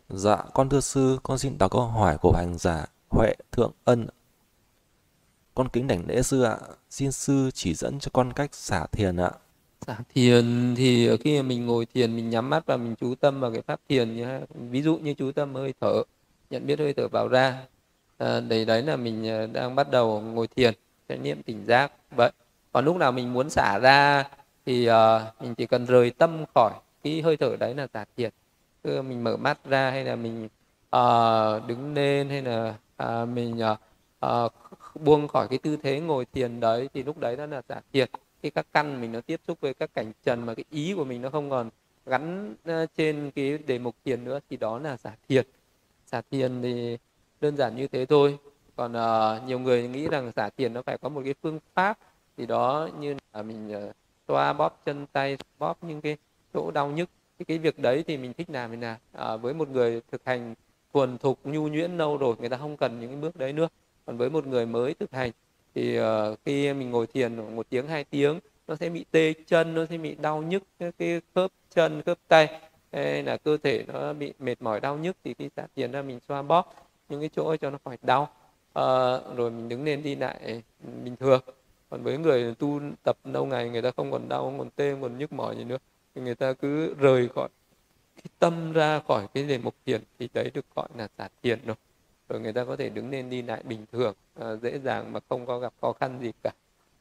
Dạ, con thưa sư, con xin đọc câu hỏi của hành giả Huệ Thượng Ân. Con kính đảnh lễ sư ạ. Xin sư chỉ dẫn cho con cách xả thiền ạ. Xả thiền thì khi mà mình ngồi thiền, mình nhắm mắt và mình chú tâm vào cái pháp thiền nhé. Ví dụ như chú tâm hơi thở, nhận biết hơi thở vào ra. Đấy là mình đang bắt đầu ngồi thiền, chánh niệm tỉnh giác vậy. Còn lúc nào mình muốn xả ra thì mình chỉ cần rời tâm khỏi cái hơi thở đấy là xả thiền. Tức là mình mở mắt ra, hay là mình đứng lên, hay là mình buông khỏi cái tư thế ngồi thiền đấy, thì lúc đấy đó là xả thiền. Khi các căn mình nó tiếp xúc với các cảnh trần mà cái ý của mình nó không còn gắn trên cái đề mục thiền nữa, thì đó là xả thiền. Xả thiền thì đơn giản như thế thôi. Còn nhiều người nghĩ rằng xả thiền nó phải có một cái phương pháp, thì đó như là mình xoa bóp chân tay, bóp những cái chỗ đau nhức. Thì cái việc đấy thì mình thích làm thì làm. Với một người thực hành thuần thục nhu nhuyễn lâu rồi, người ta không cần những cái bước đấy nữa. Còn với một người mới thực hành thì khi mình ngồi thiền 1 tiếng 2 tiếng, nó sẽ bị tê chân, nó sẽ bị đau nhức cái khớp chân khớp tay, hay là cơ thể nó bị mệt mỏi đau nhức, thì khi xả thiền ra mình xoa bóp những cái chỗ cho nó khỏi đau. Rồi mình đứng lên đi lại bình thường. Còn với người tu tập lâu ngày, người ta không còn đau, không còn tê, không còn nhức mỏi gì nữa, thì người ta cứ rời khỏi cái tâm ra khỏi cái đề mục thiền, thì đấy được gọi là xả thiền rồi. Rồi người ta có thể đứng lên đi lại bình thường, dễ dàng mà không có gặp khó khăn gì cả.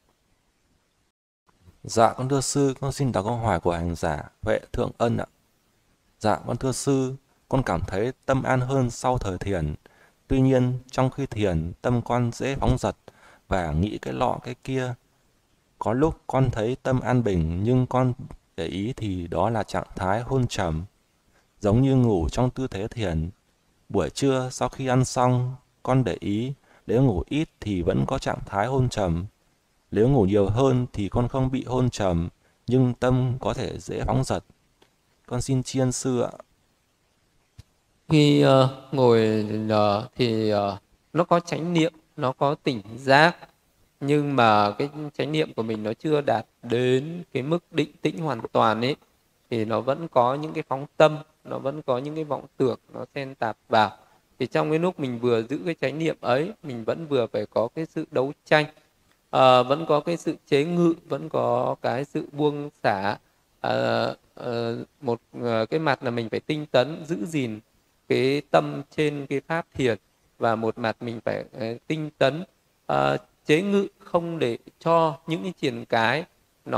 Dạ, con thưa sư, con xin đọc câu hỏi của hành giả Huệ Thượng Ân ạ. Dạ, con thưa sư, con cảm thấy tâm an hơn sau thời thiền. Tuy nhiên, trong khi thiền, tâm con dễ phóng dật và nghĩ cái lọ cái kia. Có lúc con thấy tâm an bình nhưng con để ý thì đó là trạng thái hôn trầm, giống như ngủ trong tư thế thiền. Buổi trưa sau khi ăn xong, con để ý nếu ngủ ít thì vẫn có trạng thái hôn trầm. Nếu ngủ nhiều hơn thì con không bị hôn trầm, nhưng tâm có thể dễ phóng dật. Con xin tri ân sư ạ. Khi ngồi thì nó có chánh niệm, nó có tỉnh giác, nhưng mà cái chánh niệm của mình nó chưa đạt đến cái mức định tĩnh hoàn toàn ấy, thì nó vẫn có những cái phóng tâm, nó vẫn có những cái vọng tưởng nó xen tạp vào. Thì trong cái lúc mình vừa giữ cái chánh niệm ấy, mình vẫn vừa phải có cái sự đấu tranh, vẫn có cái sự chế ngự, vẫn có cái sự buông xả. Cái mặt là mình phải tinh tấn giữ gìn cái tâm trên cái pháp thiền, và một mặt mình phải tinh tấn chế ngự, không để cho những cái triển cái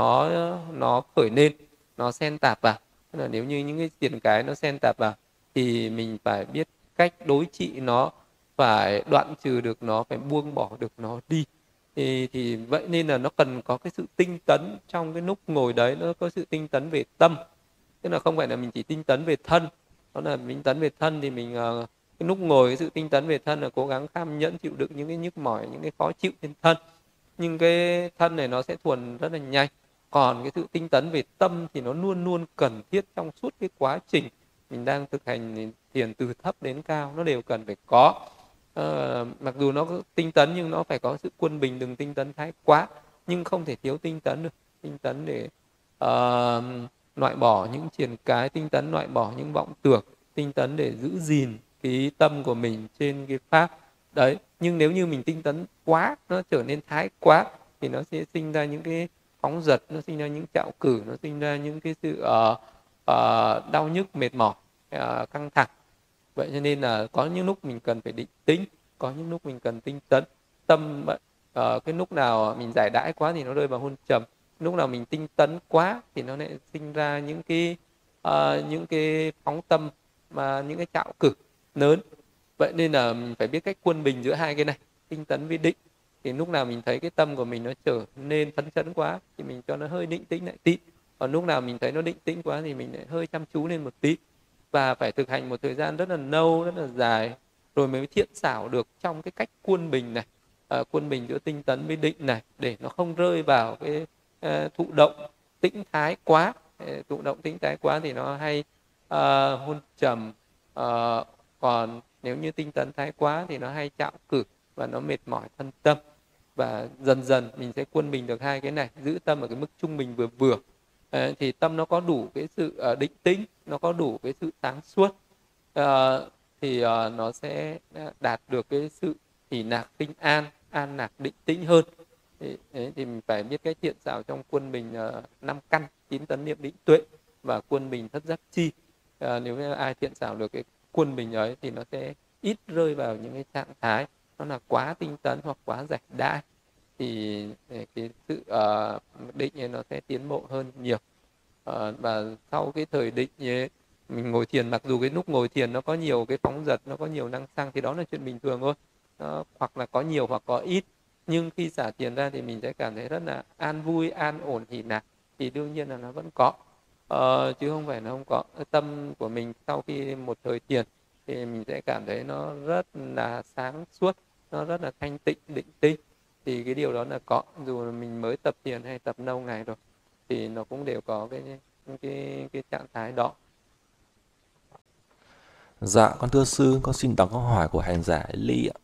nó khởi lên, nó xen tạp vào. Tức là nếu như những cái triển cái nó xen tạp vào, thì mình phải biết cách đối trị nó, phải đoạn trừ được nó, phải buông bỏ được nó đi. Thì vậy nên là nó cần có cái sự tinh tấn trong cái lúc ngồi đấy, nó có sự tinh tấn về tâm. Tức là không phải là mình chỉ tinh tấn về thân. Đó là tinh tấn về thân thì mình cái lúc ngồi, cái sự tinh tấn về thân là cố gắng kham nhẫn chịu đựng những cái nhức mỏi, những cái khó chịu trên thân. Nhưng cái thân này nó sẽ thuần rất là nhanh. Còn cái sự tinh tấn về tâm thì nó luôn luôn cần thiết trong suốt cái quá trình mình đang thực hành thiền, từ thấp đến cao nó đều cần phải có. Mặc dù nó có tinh tấn nhưng nó phải có sự quân bình, đừng tinh tấn thái quá, nhưng không thể thiếu tinh tấn được. Tinh tấn để uh, loại bỏ những triền cái, tinh tấn loại bỏ những vọng tưởng, tinh tấn để giữ gìn cái tâm của mình trên cái pháp đấy. Nhưng nếu như mình tinh tấn quá, nó trở nên thái quá, thì nó sẽ sinh ra những cái phóng dật, nó sinh ra những trạo cử, nó sinh ra những cái sự đau nhức, mệt mỏi, căng thẳng. Vậy cho nên là có những lúc mình cần phải định tĩnh, có những lúc mình cần tinh tấn. Tâm cái lúc nào mình giải đãi quá thì nó rơi vào hôn trầm, lúc nào mình tinh tấn quá thì nó lại sinh ra những cái phóng tâm, mà những cái trạo cử lớn. Vậy nên là mình phải biết cách quân bình giữa hai cái này, tinh tấn với định. Thì lúc nào mình thấy cái tâm của mình nó trở nên phấn chấn quá thì mình cho nó hơi định tĩnh lại tí. Còn lúc nào mình thấy nó định tĩnh quá thì mình lại hơi chăm chú lên một tí. Và phải thực hành một thời gian rất là lâu, rất là dài, rồi mới thiện xảo được trong cái cách quân bình này, quân bình giữa tinh tấn với định này, để nó không rơi vào cái thụ động tĩnh thái quá. Thụ động tĩnh thái quá thì nó hay hôn trầm. Còn nếu như tinh tấn thái quá thì nó hay trạo cử và nó mệt mỏi thân tâm. Và dần dần mình sẽ quân bình được hai cái này, giữ tâm ở cái mức trung bình vừa vừa. Thì tâm nó có đủ cái sự định tĩnh, nó có đủ cái sự sáng suốt. nó sẽ đạt được cái sự hỷ nạc tinh an, an nạc định tĩnh hơn. Thì mình phải biết cách thiện xảo trong quân bình 5 căn, 9 tấn niệm định tuệ và quân bình thất giác chi. Nếu như ai thiện xảo được cái quân bình ấy thì nó sẽ ít rơi vào những cái trạng thái nó là quá tinh tấn hoặc quá rảnh đãi, thì cái sự định ấy nó sẽ tiến bộ hơn nhiều. Và sau cái thời định ấy, mình ngồi thiền, mặc dù cái lúc ngồi thiền nó có nhiều cái phóng dật, nó có nhiều năng xăng, thì đó là chuyện bình thường thôi. Hoặc là có nhiều hoặc có ít, nhưng khi xả thiền ra thì mình sẽ cảm thấy rất là an vui, an ổn, hỷ lạc, thì đương nhiên là nó vẫn có, chứ không phải nó không có. Tâm của mình sau khi một thời thiền thì mình sẽ cảm thấy nó rất là sáng suốt, nó rất là thanh tịnh, định tinh. Thì cái điều đó là có, dù mình mới tập thiền hay tập lâu ngày rồi thì nó cũng đều có cái trạng thái đó. Dạ, con thưa sư, con xin đọc câu hỏi của hành giả Ly ạ.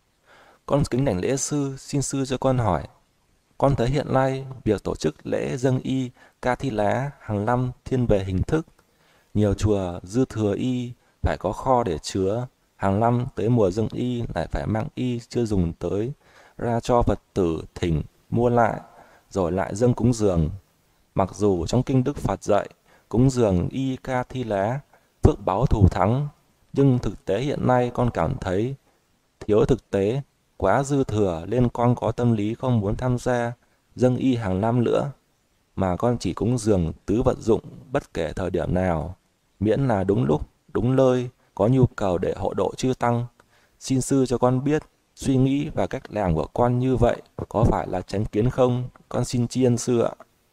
Con kính đảnh lễ sư, xin sư cho con hỏi. Con thấy hiện nay việc tổ chức lễ dâng y ca thi lá hàng năm thiên về hình thức. Nhiều chùa dư thừa y phải có kho để chứa. Hàng năm tới mùa dâng y lại phải mang y chưa dùng tới ra cho Phật tử thỉnh mua lại rồi lại dâng cúng dường. Mặc dù trong kinh Đức Phật dạy cúng dường y ca thi lá phước báu thù thắng, nhưng thực tế hiện nay con cảm thấy thiếu thực tế, quá dư thừa nên con có tâm lý không muốn tham gia dâng y hàng năm nữa, mà con chỉ cúng dường tứ vật dụng bất kể thời điểm nào, miễn là đúng lúc, đúng nơi, có nhu cầu để hộ độ chư tăng. Xin sư cho con biết suy nghĩ và cách làm của con như vậy có phải là chánh kiến không? Con xin tri ân sư ạ.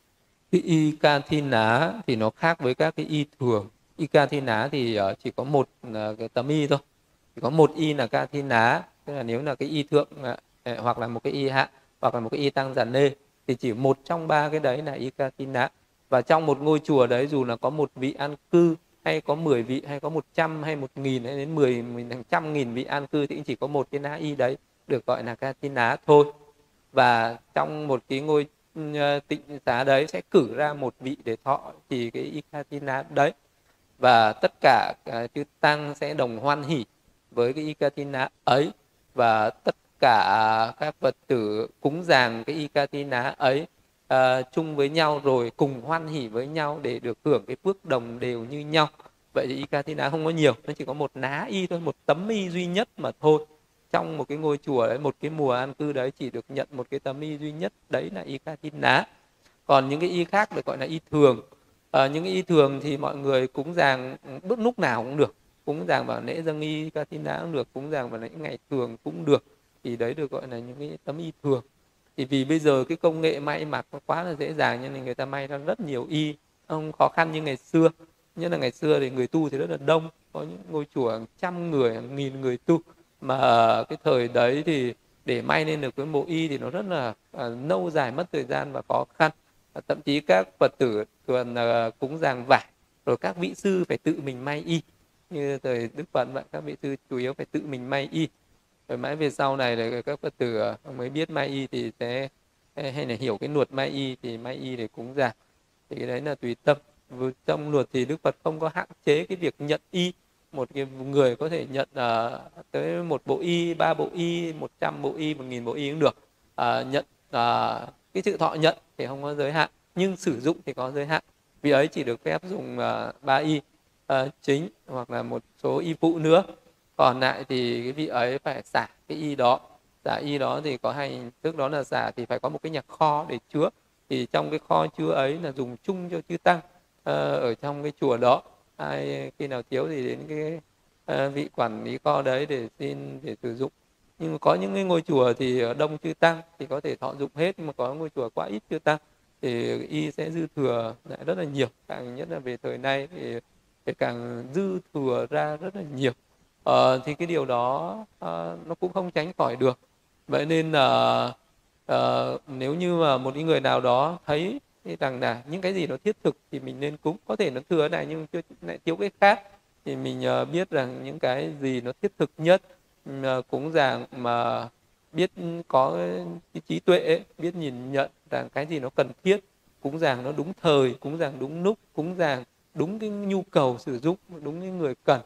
Cái y ca thi ná thì nó khác với các cái y thường. Y ca thi ná thì chỉ có một cái tấm y thôi, chỉ có một y là ca thi ná. Tức là nếu là cái y thượng hoặc là một cái y hạ hoặc là một cái y tăng giản nê thì chỉ một trong ba cái đấy là y ca thi ná. Và trong một ngôi chùa đấy, dù là có một vị an cư hay có 10 vị hay có 100 hay 1.000 hay đến 10 hàng trăm nghìn vị an cư thì cũng chỉ có một cái ná y đấy được gọi là ca thi ná thôi. Và trong một cái ngôi tịnh xá đấy sẽ cử ra một vị để thọ thì cái Ikatina đấy, và tất cả chư tăng sẽ đồng hoan hỷ với cái Ikatina ấy, và tất cả các Phật tử cúng dường cái Ikatina ấy chung với nhau rồi cùng hoan hỷ với nhau để được hưởng cái phước đồng đều như nhau. Vậy thì Ikatina không có nhiều, nó chỉ có một ná y thôi, một tấm y duy nhất mà thôi. Trong một cái ngôi chùa đấy, một cái mùa an cư đấy chỉ được nhận một cái tấm y duy nhất, đấy là y Ikatina. Còn những cái y khác được gọi là y thường. Những cái y thường thì mọi người cúng dường bất lúc nào cũng được, cúng dường vào lễ dâng y Katina cũng được, cúng dường vào những ngày thường cũng được, thì đấy được gọi là những cái tấm y thường. Thì vì bây giờ cái công nghệ may mặc nó quá là dễ dàng nên người ta may ra rất nhiều y, không khó khăn như ngày xưa. Nhất là ngày xưa thì người tu thì rất là đông, có những ngôi chùa hàng trăm người, hàng nghìn người tu, mà cái thời đấy thì để may nên được cái bộ y thì nó rất là lâu dài, mất thời gian và khó khăn. Thậm chí các Phật tử thường cúng dường vải, rồi các vị sư phải tự mình may y. Như thời Đức Phật vậy, các vị sư chủ yếu phải tự mình may y. Rồi mãi về sau này là các Phật tử mới biết may y thì sẽ hay là hiểu cái luật may y thì may y để cúng dường. Thì cái đấy là tùy tâm. Trong luật thì Đức Phật không có hạn chế cái việc nhận y. Một cái người có thể nhận tới 1 bộ y, 3 bộ y, 100 bộ y, 1.000 bộ y cũng được. Nhận cái sự thọ nhận thì không có giới hạn, nhưng sử dụng thì có giới hạn. Vì ấy chỉ được phép dùng 3 y chính hoặc là một số y phụ nữa. Còn lại thì cái vị ấy phải xả cái y đó. Xả y đó thì có hai hình thức, đó là xả thì phải có một cái nhà kho để chứa. Thì trong cái kho chứa ấy là dùng chung cho chư tăng ở trong cái chùa đó. Ai khi nào thiếu thì đến cái vị quản lý kho đấy để xin để sử dụng. Nhưng mà có những cái ngôi chùa thì đông chư tăng thì có thể thọ dụng hết, nhưng mà có ngôi chùa quá ít chư tăng thì y sẽ dư thừa lại rất là nhiều. Càng nhất là về thời nay thì càng dư thừa ra rất là nhiều. Thì cái điều đó nó cũng không tránh khỏi được. Vậy nên là nếu như mà một người nào đó thấy rằng là những cái gì nó thiết thực thì mình nên cúng. Có thể nó thừa này nhưng lại thiếu cái khác, thì mình biết rằng những cái gì nó thiết thực nhất, cúng dường mà biết có cái trí tuệ ấy, biết nhìn nhận rằng cái gì nó cần thiết, cúng dường nó đúng thời, cúng dường đúng lúc, cúng dường đúng cái nhu cầu sử dụng, đúng cái người cần,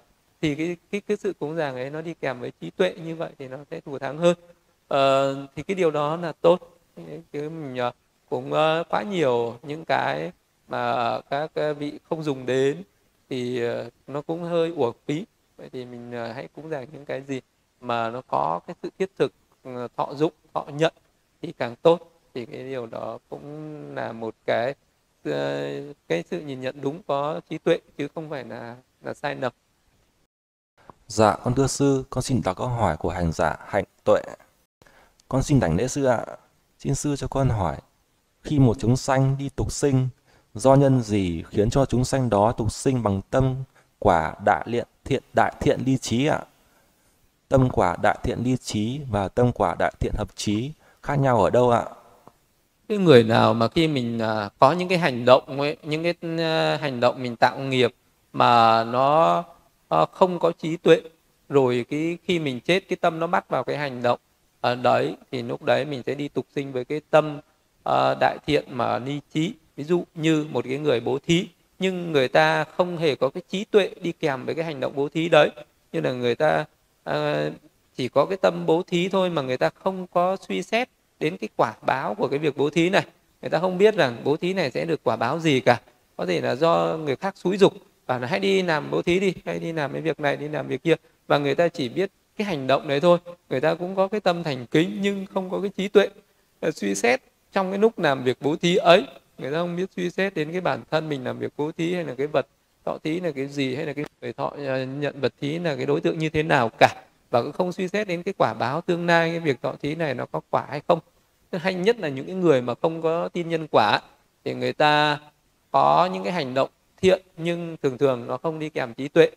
thì cái sự cúng dường ấy nó đi kèm với trí tuệ, như vậy thì nó sẽ thù thắng hơn. Thì cái điều đó là tốt. Chứ mình cũng quá nhiều những cái mà các vị không dùng đến thì nó cũng hơi uổng phí. Vậy thì mình hãy cúng dường những cái gì mà nó có cái sự thiết thực, thọ dụng, thọ nhận thì càng tốt. Thì cái điều đó cũng là một cái sự nhìn nhận đúng, có trí tuệ, chứ không phải là sai lầm. Dạ, con thưa sư, con xin đọc câu hỏi của hành giả Hạnh Tuệ. Con xin đảnh lễ sư ạ. Xin sư cho con hỏi, khi một chúng sanh đi tục sinh, do nhân gì khiến cho chúng sanh đó tục sinh bằng tâm quả đại thiện ly trí ạ? Tâm quả đại thiện ly trí và tâm quả đại thiện hợp trí khác nhau ở đâu ạ? Cái người nào mà khi mình có những cái hành động ấy, những cái hành động mình tạo nghiệp mà nó không có trí tuệ, rồi khi mình chết cái tâm nó bắt vào cái hành động đấy, thì lúc đấy mình sẽ đi tục sinh với cái tâm đại thiện mà ni trí. Ví dụ như một cái người bố thí, nhưng người ta không hề có cái trí tuệ đi kèm với cái hành động bố thí đấy, như là người ta chỉ có cái tâm bố thí thôi, mà người ta không có suy xét đến cái quả báo của cái việc bố thí này. Người ta không biết rằng bố thí này sẽ được quả báo gì cả. Có thể là do người khác xúi giục bảo là hãy đi làm bố thí đi, hãy đi làm cái việc này, đi làm việc kia, và người ta chỉ biết cái hành động đấy thôi. Người ta cũng có cái tâm thành kính nhưng không có cái trí tuệ suy xét trong cái lúc làm việc bố thí ấy. Người ta không biết suy xét đến cái bản thân mình làm việc bố thí, hay là cái vật thọ thí là cái gì, hay là cái người thọ nhận vật thí là cái đối tượng như thế nào cả, và cũng không suy xét đến cái quả báo tương lai cái việc thọ thí này nó có quả hay không. Hay nhất là những cái người mà không có tin nhân quả, thì người ta có những cái hành động thiện nhưng thường thường nó không đi kèm trí tuệ.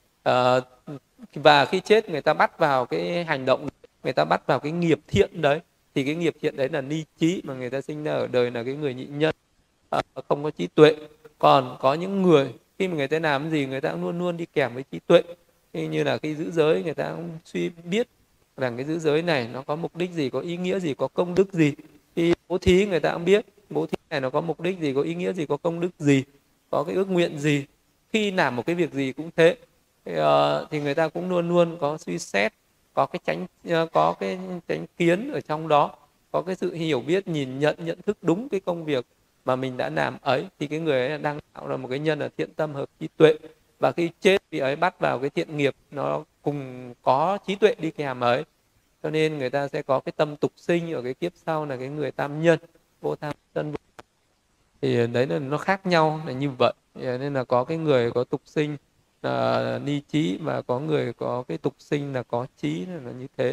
Và khi chết người ta bắt vào cái hành động, người ta bắt vào cái nghiệp thiện đấy, thì cái nghiệp thiện đấy là ni trí, mà người ta sinh ra ở đời là cái người nhị nhân, không có trí tuệ. Còn có những người khi mà người ta làm gì người ta cũng luôn luôn đi kèm với trí tuệ. Như là khi giữ giới, người ta cũng suy biết rằng cái giữ giới này nó có mục đích gì, có ý nghĩa gì, có công đức gì. Khi bố thí người ta cũng biết bố thí này nó có mục đích gì, có ý nghĩa gì, có công đức gì, có cái ước nguyện gì. Khi làm một cái việc gì cũng thế, thì người ta cũng luôn luôn có suy xét, có cái chánh kiến ở trong đó, có cái sự hiểu biết, nhận thức đúng cái công việc mà mình đã làm ấy, thì cái người ấy đang tạo ra một cái nhân là thiện tâm hợp trí tuệ. Và khi chết vị ấy bắt vào cái thiện nghiệp nó cùng có trí tuệ đi kèm ấy, cho nên người ta sẽ có cái tâm tục sinh ở cái kiếp sau là cái người tam nhân, vô tham sân. Thì đấy là nó khác nhau là như vậy. Nên là có cái người có tục sinh là ni trí, và có người có cái tục sinh là có trí, là như thế.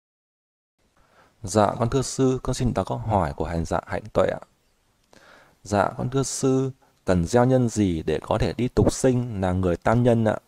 Dạ, con thưa sư, con xin đọc câu hỏi của hành giả Hạnh Tuệ ạ. Dạ, con thưa sư, cần gieo nhân gì để có thể đi tục sinh là người tam nhân ạ?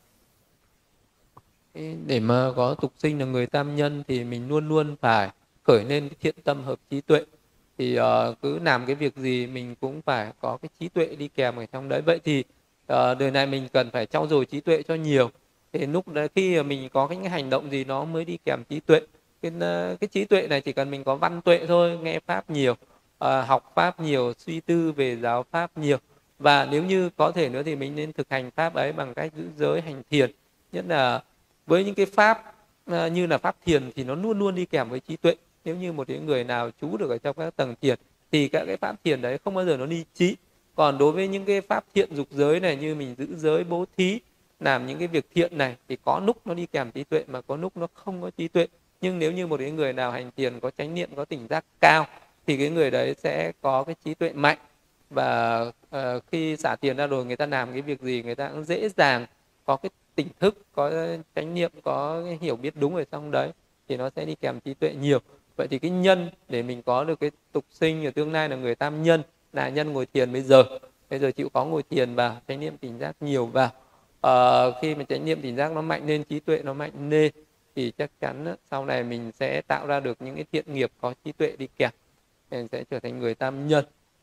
Để mà có tục sinh là người tam nhân thì mình luôn luôn phải khởi lên cái thiện tâm hợp trí tuệ. Thì cứ làm cái việc gì mình cũng phải có cái trí tuệ đi kèm ở trong đấy. Vậy thì đời này mình cần phải trau dồi trí tuệ cho nhiều. Thì lúc đấy khi mình có cái hành động gì nó mới đi kèm trí tuệ. Cái trí tuệ này chỉ cần mình có văn tuệ thôi, nghe pháp nhiều, học pháp nhiều, suy tư về giáo pháp nhiều. Và nếu như có thể nữa thì mình nên thực hành pháp ấy bằng cách giữ giới, hành thiền. Nhất là với những cái pháp như là pháp thiền thì nó luôn luôn đi kèm với trí tuệ. Nếu như một cái người nào trú được ở trong các tầng thiền thì các cái pháp thiền đấy không bao giờ nó ni trí. Còn đối với những cái pháp thiện dục giới này, như mình giữ giới, bố thí, làm những cái việc thiện này, thì có lúc nó đi kèm trí tuệ mà có lúc nó không có trí tuệ. Nhưng nếu như một cái người nào hành thiền có chánh niệm, có tỉnh giác cao, thì cái người đấy sẽ có cái trí tuệ mạnh. Và khi xả tiền ra rồi, người ta làm cái việc gì người ta cũng dễ dàng có cái tỉnh thức, có chánh niệm, có cái hiểu biết đúng ở trong đấy, thì nó sẽ đi kèm trí tuệ nhiều. Vậy thì cái nhân để mình có được cái tục sinh ở tương lai là người tam nhân, là nhân ngồi thiền bây giờ chịu khó ngồi thiền vào, chánh niệm tỉnh giác nhiều vào. Khi mà chánh niệm tỉnh giác nó mạnh lên, trí tuệ nó mạnh lên, thì chắc chắn sau này mình sẽ tạo ra được những cái thiện nghiệp có trí tuệ đi kèm, mình sẽ trở thành người tam nhân.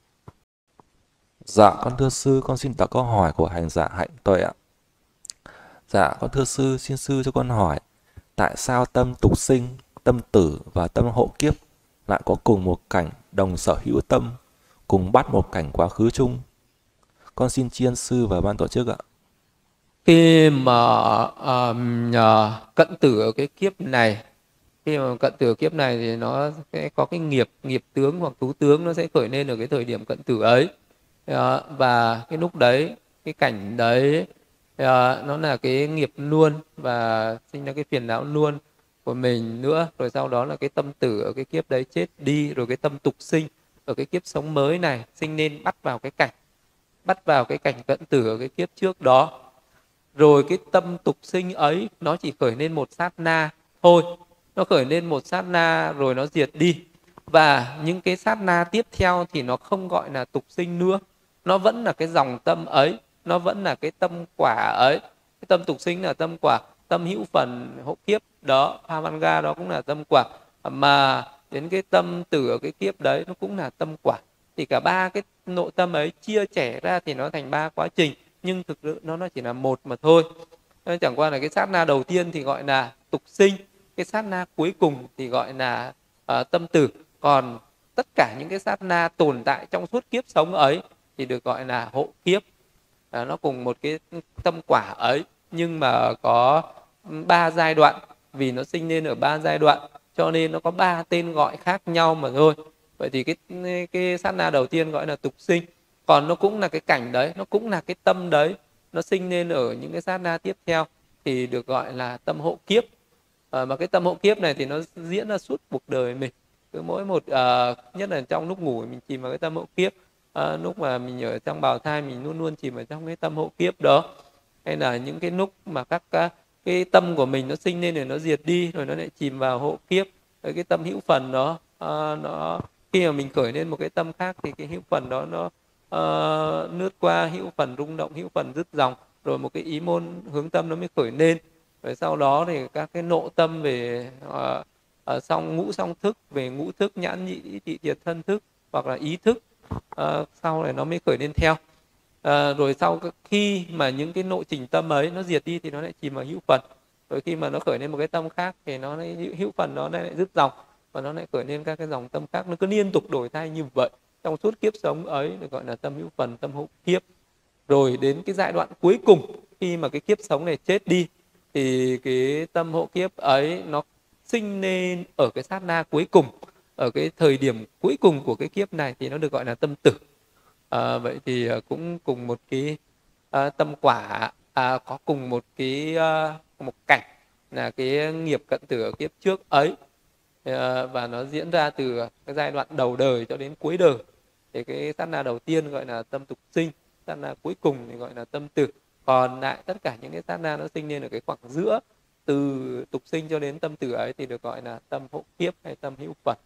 Dạ, con thưa sư, con xin đọc câu hỏi của hành giả Hạnh Tuệ ạ. Dạ, con thưa sư, xin sư cho con hỏi, tại sao tâm tục sinh, tâm tử và tâm hộ kiếp lại có cùng một cảnh đồng sở hữu tâm, cùng bắt một cảnh quá khứ chung? Con xin tri ân sư và ban tổ chức ạ. Khi mà cận tử ở cái kiếp này, khi mà cận tử ở kiếp này thì nó sẽ có cái nghiệp nghiệp tướng hoặc tú tướng nó sẽ khởi lên ở cái thời điểm cận tử ấy. Và cái lúc đấy, cái cảnh đấy nó là cái nghiệp luôn và sinh ra cái phiền não luôn của mình nữa. Rồi sau đó là cái tâm tử ở cái kiếp đấy chết đi, rồi cái tâm tục sinh ở cái kiếp sống mới này sinh nên bắt vào cái cảnh cận tử ở cái kiếp trước đó. Rồi cái tâm tục sinh ấy nó chỉ khởi lên một sát na thôi, nó khởi lên một sát na rồi nó diệt đi. Và những cái sát na tiếp theo thì nó không gọi là tục sinh nữa, nó vẫn là cái dòng tâm ấy, nó vẫn là cái tâm quả ấy. Cái tâm tục sinh là tâm quả, tâm hữu phần hộ kiếp đó, Phavanga đó cũng là tâm quả, mà đến cái tâm tử ở cái kiếp đấy nó cũng là tâm quả. Thì cả ba cái nội tâm ấy chia sẻ ra thì nó thành ba quá trình, nhưng thực sự nó chỉ là một mà thôi. Nên chẳng qua là cái sát na đầu tiên thì gọi là tục sinh, cái sát na cuối cùng thì gọi là tâm tử. Còn tất cả những cái sát na tồn tại trong suốt kiếp sống ấy thì được gọi là hộ kiếp. Nó cùng một cái tâm quả ấy nhưng mà có ba giai đoạn, vì nó sinh lên ở ba giai đoạn cho nên nó có ba tên gọi khác nhau mà thôi. Vậy thì cái sát na đầu tiên gọi là tục sinh, còn nó cũng là cái cảnh đấy, nó cũng là cái tâm đấy, nó sinh lên ở những cái sát na tiếp theo thì được gọi là tâm hộ kiếp. Mà cái tâm hộ kiếp này thì nó diễn ra suốt cuộc đời mình, cứ mỗi một nhất là trong lúc ngủ mình chìm vào cái tâm hộ kiếp, lúc mà mình ở trong bào thai mình luôn luôn chìm ở trong cái tâm hộ kiếp đó. Hay là những cái lúc mà cái tâm của mình nó sinh lên rồi nó diệt đi rồi nó lại chìm vào hộ kiếp. Rồi cái tâm hữu phần đó nó khi mà mình khởi lên một cái tâm khác thì cái hữu phần đó nó lướt qua, hữu phần rung động, hữu phần dứt dòng, rồi một cái ý môn hướng tâm nó mới khởi lên. Rồi sau đó thì các cái nộ tâm về song ngũ song thức, về ngũ thức, nhãn nhĩ tị thiệt thân thức hoặc là ý thức, sau này nó mới khởi lên theo. Rồi sau khi mà những cái nội trình tâm ấy nó diệt đi thì nó lại chìm vào hữu phần. Rồi khi mà nó khởi lên một cái tâm khác thì nó lại hữu phần nó lại dứt dòng và nó lại khởi lên các cái dòng tâm khác, nó cứ liên tục đổi thay như vậy trong suốt kiếp sống ấy, được gọi là tâm hữu phần, tâm hộ kiếp. Rồi đến cái giai đoạn cuối cùng khi mà cái kiếp sống này chết đi thì cái tâm hộ kiếp ấy nó sinh lên ở cái sát na cuối cùng, ở cái thời điểm cuối cùng của cái kiếp này thì nó được gọi là tâm tử. Vậy thì cũng cùng một cái tâm quả, có cùng một cái một cảnh là cái nghiệp cận tử ở kiếp trước ấy, và nó diễn ra từ cái giai đoạn đầu đời cho đến cuối đời. Thì cái sát na đầu tiên gọi là tâm tục sinh, sát na cuối cùng thì gọi là tâm tử. Còn lại tất cả những cái sát na nó sinh lên ở cái khoảng giữa từ tục sinh cho đến tâm tử ấy thì được gọi là tâm hộ kiếp hay tâm hữu phần.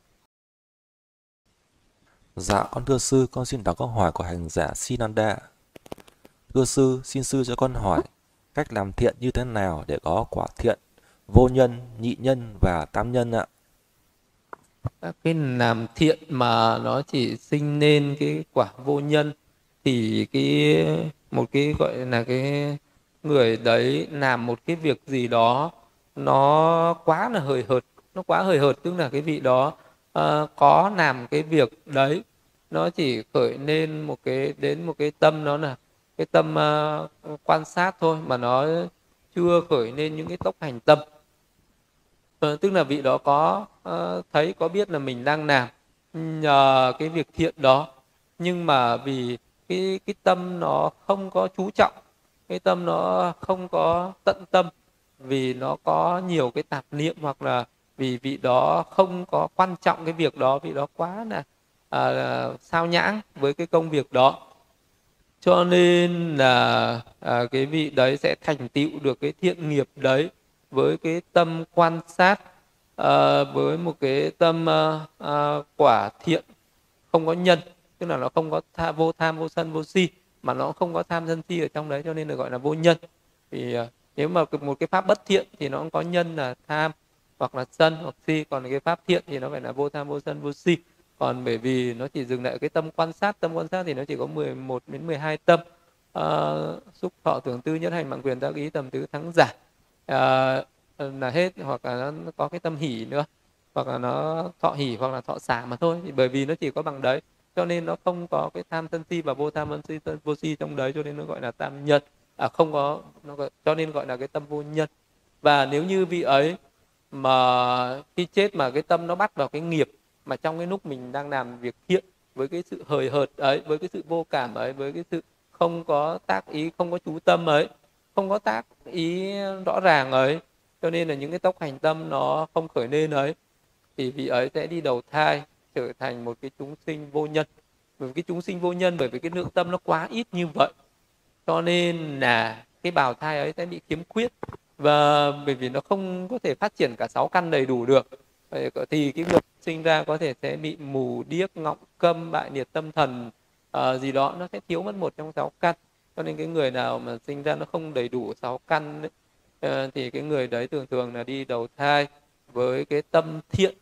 Dạ, con thưa sư, con xin đọc câu hỏi của hành giả Sinanda. Thưa sư, xin sư cho con hỏi, cách làm thiện như thế nào để có quả thiện, vô nhân, nhị nhân và tam nhân ạ? Các cái làm thiện mà nó chỉ sinh nên cái quả vô nhân thì một cái gọi là cái người đấy làm một cái việc gì đó nó quá là hời hợt, nó quá hời hợt, tức là cái vị đó có làm cái việc đấy, nó chỉ khởi lên đến một cái tâm, nó là cái tâm quan sát thôi, mà nó chưa khởi lên những cái tốc hành tâm. Tức là vị đó có thấy, có biết là mình đang làm nhờ cái việc thiện đó, nhưng mà vì cái tâm nó không có chú trọng, cái tâm nó không có tận tâm, vì nó có nhiều cái tạp niệm, hoặc là vì vị đó không có quan trọng cái việc đó, vị đó quá là sao nhãng với cái công việc đó, cho nên là cái vị đấy sẽ thành tựu được cái thiện nghiệp đấy với cái tâm quan sát, với một cái tâm quả thiện không có nhân, tức là nó không có vô tham vô sân vô si, mà nó không có tham sân si ở trong đấy, cho nên được gọi là vô nhân. Thì nếu mà một cái pháp bất thiện thì nó cũng có nhân là tham hoặc là sân hoặc si, còn cái pháp thiện thì nó phải là vô tham vô sân vô si. Còn bởi vì nó chỉ dừng lại cái tâm quan sát thì nó chỉ có 11 đến 12 tâm, xúc thọ tưởng tư nhất hành mạng quyền tác ý tầm tứ thắng giải là hết, hoặc là nó có cái tâm hỷ nữa, hoặc là nó thọ hỷ hoặc là thọ xả mà thôi. Thì bởi vì nó chỉ có bằng đấy, cho nên nó không có cái tham sân si và vô tham vô si trong đấy, cho nên nó gọi là tam nhân, không có, cho nên gọi là cái tâm vô nhân. Và nếu như vị ấy mà khi chết mà cái tâm nó bắt vào cái nghiệp, mà trong cái lúc mình đang làm việc thiện, với cái sự hời hợt ấy, với cái sự vô cảm ấy, với cái sự không có tác ý, không có chú tâm ấy, không có tác ý rõ ràng ấy, cho nên là những cái tốc hành tâm nó không khởi lên ấy, thì vị ấy sẽ đi đầu thai trở thành một cái chúng sinh vô nhân. Bởi vì cái chúng sinh vô nhân, bởi vì cái lượng tâm nó quá ít như vậy, cho nên là cái bào thai ấy sẽ bị khiếm khuyết, và bởi vì nó không có thể phát triển cả 6 căn đầy đủ được, thì cái việc sinh ra có thể sẽ bị mù điếc, ngọng câm, bại liệt tâm thần gì đó, nó sẽ thiếu mất một trong 6 căn. Cho nên cái người nào mà sinh ra nó không đầy đủ 6 căn ấy, thì cái người đấy thường thường là đi đầu thai với cái tâm thiện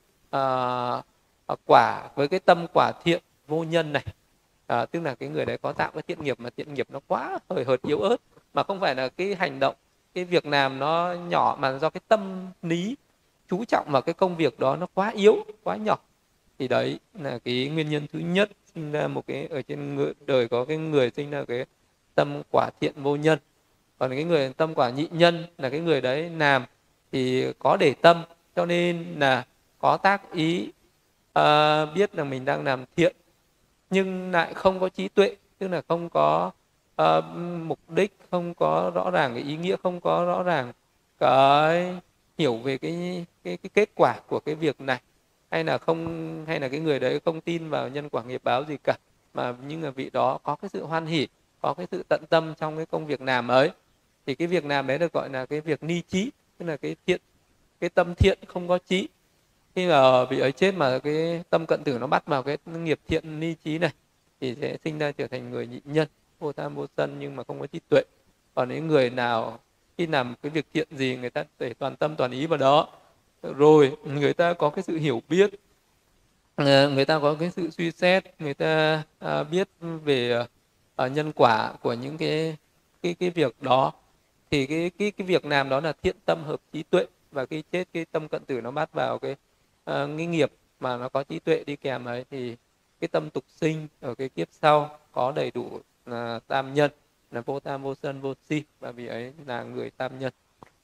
quả, với cái tâm quả thiện vô nhân này. Tức là cái người đấy có tạo cái thiện nghiệp mà thiện nghiệp nó quá hời hợt yếu ớt, mà không phải là cái hành động, cái việc làm nó nhỏ, mà do cái tâm lý chú trọng vào cái công việc đó nó quá yếu, quá nhỏ. Thì đấy là cái nguyên nhân thứ nhất sinh ra một cái, ở trên đời có cái người sinh ra cái tâm quả thiện vô nhân. Còn cái người tâm quả nhị nhân là cái người đấy làm thì có để tâm, cho nên là có tác ý, biết là mình đang làm thiện, nhưng lại không có trí tuệ, tức là không có mục đích, không có rõ ràng cái ý nghĩa, không có rõ ràng cái hiểu về cái kết quả của cái việc này, hay là cái người đấy không tin vào nhân quả nghiệp báo gì cả, mà những người vị đó có cái sự hoan hỉ, có cái sự tận tâm trong cái công việc làm ấy, thì cái việc làm đấy được gọi là cái việc ni trí, tức là cái thiện, cái tâm thiện không có trí. Khi mà vị ấy chết mà cái tâm cận tử nó bắt vào cái nghiệp thiện ni trí này, thì sẽ sinh ra trở thành người nhị nhân, vô tham vô sân nhưng mà không có trí tuệ. Còn những người nào khi làm cái việc thiện gì, người ta để toàn tâm toàn ý vào đó, rồi người ta có cái sự hiểu biết, người ta có cái sự suy xét, người ta biết về nhân quả của những cái việc đó, thì cái việc làm đó là thiện tâm hợp trí tuệ. Và khi chết cái tâm cận tử nó bắt vào cái nghiệp mà nó có trí tuệ đi kèm ấy, thì cái tâm tục sinh ở cái kiếp sau có đầy đủ là tam nhân, là vô tham vô sân vô si, và vì ấy là người tam nhân.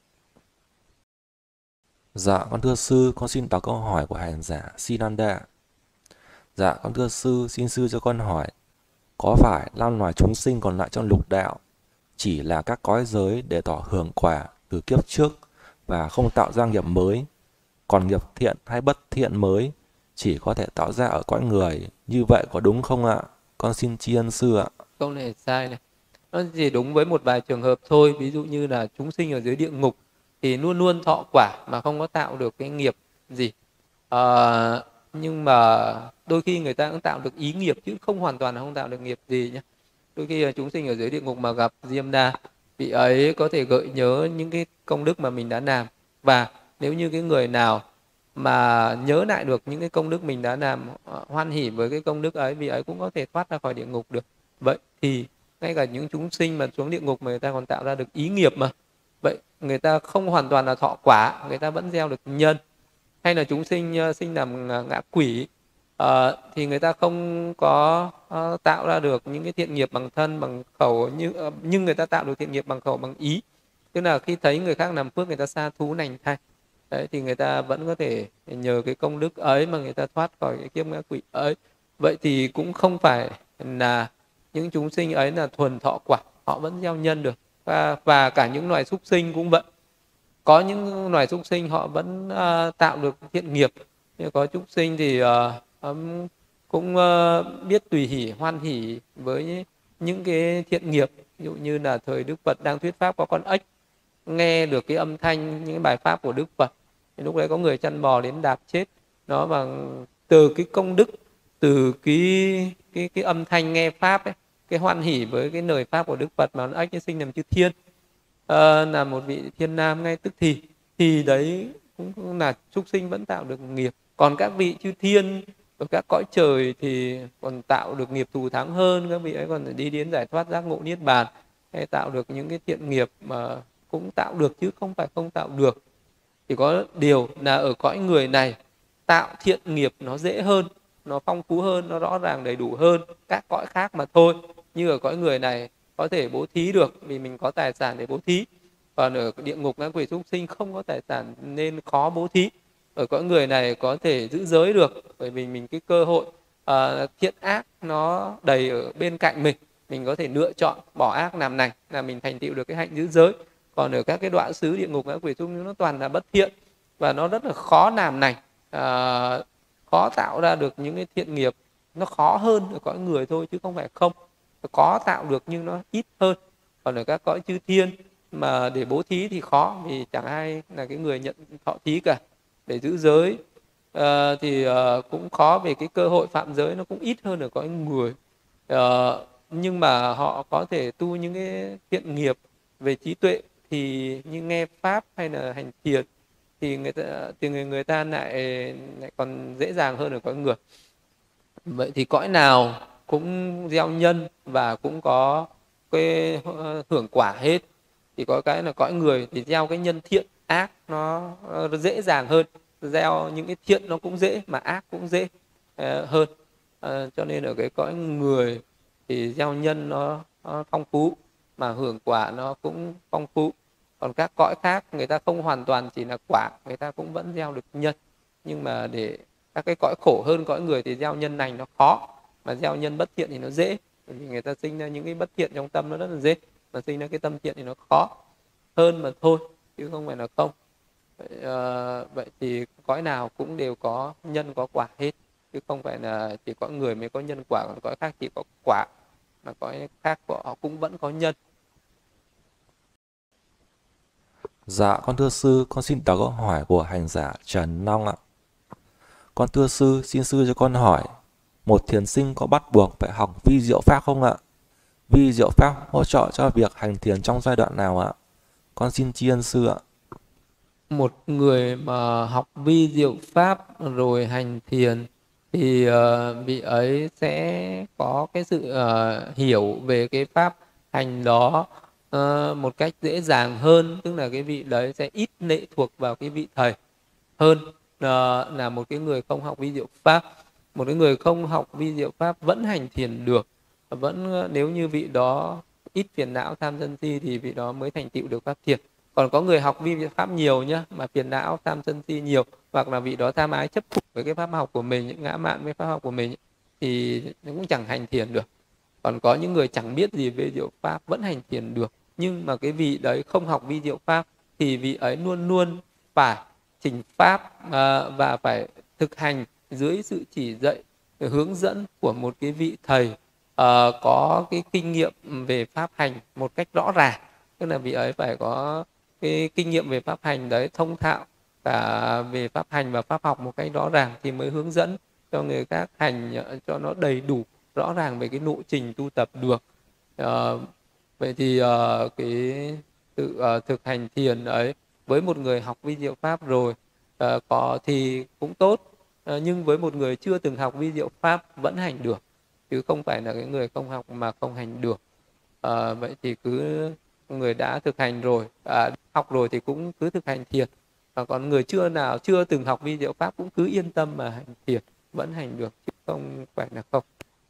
Dạ, con thưa sư, con xin đọc câu hỏi của hành giả Sinanda. Dạ, con thưa sư, xin sư cho con hỏi, có phải năm loài chúng sinh còn lại trong lục đạo chỉ là các cõi giới để tỏ hưởng quả từ kiếp trước và không tạo ra nghiệp mới, còn nghiệp thiện hay bất thiện mới chỉ có thể tạo ra ở cõi người, như vậy có đúng không ạ? Con xin tri ân sư ạ. Câu này sai này. Nó chỉ đúng với một vài trường hợp thôi. Ví dụ như là chúng sinh ở dưới địa ngục thì luôn luôn thọ quả mà không có tạo được cái nghiệp gì. Nhưng mà đôi khi người ta cũng tạo được ý nghiệp, chứ không hoàn toàn là không tạo được nghiệp gì nhé. Đôi khi là chúng sinh ở dưới địa ngục mà gặp Diêm Đa, vị ấy có thể gợi nhớ những cái công đức mà mình đã làm. Và nếu như cái người nào mà nhớ lại được những cái công đức mình đã làm, hoan hỉ với cái công đức ấy, vị ấy cũng có thể thoát ra khỏi địa ngục được. Vậy thì ngay cả những chúng sinh mà xuống địa ngục mà người ta còn tạo ra được ý nghiệp mà, vậy người ta không hoàn toàn là thọ quả, người ta vẫn gieo được nhân. Hay là chúng sinh sinh làm ngã quỷ, thì người ta không có tạo ra được những cái thiện nghiệp bằng thân, bằng khẩu, nhưng người ta tạo được thiện nghiệp bằng khẩu, bằng ý. Tức là khi thấy người khác làm phước, người ta sa thú nành thay. Đấy, thì người ta vẫn có thể nhờ cái công đức ấy mà người ta thoát khỏi cái kiếp ngã quỷ ấy. Vậy thì cũng không phải là những chúng sinh ấy là thuần thọ quả, họ vẫn gieo nhân được. Và cả những loài súc sinh cũng vậy. Có những loài súc sinh họ vẫn tạo được thiện nghiệp. Nhưng có súc sinh thì cũng biết tùy hỷ, hoan hỷ với những cái thiện nghiệp. Ví dụ như là thời Đức Phật đang thuyết pháp, có con ếch nghe được cái âm thanh, những cái bài pháp của Đức Phật, thì lúc đấy có người chăn bò đến đạp chết nó, bằng từ cái công đức, từ cái âm thanh nghe pháp ấy, cái hoan hỷ với cái lời pháp của Đức Phật, mà ếch như sinh làm chư thiên, là một vị thiên nam ngay tức thì đấy cũng là súc sinh vẫn tạo được nghiệp. Còn các vị chư thiên ở các cõi trời thì còn tạo được nghiệp thù thắng hơn, các vị ấy còn đi đến giải thoát giác ngộ niết bàn, hay tạo được những cái thiện nghiệp mà cũng tạo được chứ không phải không tạo được. Chỉ có điều là ở cõi người này tạo thiện nghiệp nó dễ hơn, nó phong phú hơn, nó rõ ràng đầy đủ hơn các cõi khác mà thôi. Như ở cõi người này có thể bố thí được vì mình có tài sản để bố thí. Còn ở địa ngục ngã quỷ súc sinh không có tài sản nên khó bố thí. Ở cõi người này có thể giữ giới được bởi vì mình cái cơ hội thiện ác nó đầy ở bên cạnh mình có thể lựa chọn bỏ ác làm lành là mình thành tựu được cái hạnh giữ giới. Còn ở các cái đoạn xứ địa ngục ngã quỷ súc sinh nó toàn là bất thiện và nó rất là khó làm lành, khó tạo ra được những cái thiện nghiệp. Nó khó hơn ở cõi người thôi chứ không phải không, có tạo được nhưng nó ít hơn. Còn ở các cõi chư thiên mà để bố thí thì khó vì chẳng ai là cái người nhận thọ thí cả. Để giữ giới thì cũng khó vì cái cơ hội phạm giới nó cũng ít hơn ở cõi người. Nhưng mà họ có thể tu những cái thiện nghiệp về trí tuệ thì như nghe pháp hay là hành thiền thì người ta lại còn dễ dàng hơn ở cõi người. Vậy thì cõi nào cũng gieo nhân và cũng có cái hưởng quả hết. Thì có cái là cõi người thì gieo cái nhân thiện ác nó dễ dàng hơn, gieo những cái thiện nó cũng dễ mà ác cũng dễ hơn. Cho nên ở cái cõi người thì gieo nhân nó phong phú mà hưởng quả nó cũng phong phú. Còn các cõi khác người ta không hoàn toàn chỉ là quả, người ta cũng vẫn gieo được nhân. Nhưng mà để các cái cõi khổ hơn cõi người thì gieo nhân lành nó khó, mà gieo nhân bất thiện thì nó dễ. Bởi vì người ta sinh ra những cái bất thiện trong tâm nó rất là dễ, mà sinh ra cái tâm thiện thì nó khó hơn mà thôi, chứ không phải là không. Vậy thì cõi nào cũng đều có nhân có quả hết, chứ không phải là chỉ có người mới có nhân quả, còn cõi khác chỉ có quả, mà cõi khác của họ cũng vẫn có nhân. Dạ, con thưa sư, con xin đọc câu hỏi của hành giả Trần Long ạ. Con thưa sư, xin sư cho con hỏi, một thiền sinh có bắt buộc phải học vi diệu pháp không ạ? Vi diệu pháp hỗ trợ cho việc hành thiền trong giai đoạn nào ạ? Con xin tri ân sư ạ. Một người mà học vi diệu pháp rồi hành thiền thì vị ấy sẽ có cái sự hiểu về cái pháp hành đó một cách dễ dàng hơn. Tức là cái vị đấy sẽ ít lệ thuộc vào cái vị thầy hơn là một cái người không học vi diệu pháp. Một cái người không học vi diệu pháp vẫn hành thiền được, vẫn nếu như vị đó ít phiền não tham sân si thì vị đó mới thành tựu được pháp thiền. Còn có người học vi diệu pháp nhiều nhá, mà phiền não tham sân si nhiều, hoặc là vị đó tham ái chấp phục với cái pháp học của mình, ngã mạn với pháp học của mình, thì nó cũng chẳng hành thiền được. Còn có những người chẳng biết gì về diệu pháp vẫn hành thiền được, nhưng mà cái vị đấy không học vi diệu pháp thì vị ấy luôn luôn phải trình pháp và phải thực hành dưới sự chỉ dạy hướng dẫn của một cái vị thầy có cái kinh nghiệm về pháp hành một cách rõ ràng. Tức là vị ấy phải có cái kinh nghiệm về pháp hành đấy, thông thạo cả về pháp hành và pháp học một cách rõ ràng thì mới hướng dẫn cho người khác hành cho nó đầy đủ rõ ràng về cái lộ trình tu tập được. Vậy thì cái sự thực hành thiền ấy với một người học vi diệu pháp rồi có thì cũng tốt, nhưng với một người chưa từng học vi diệu pháp vẫn hành được, chứ không phải là cái người không học mà không hành được. Vậy thì cứ người đã thực hành rồi, học rồi thì cũng cứ thực hành thiền. Và còn người chưa từng học vi diệu pháp cũng cứ yên tâm mà hành thiền, vẫn hành được chứ không phải là không.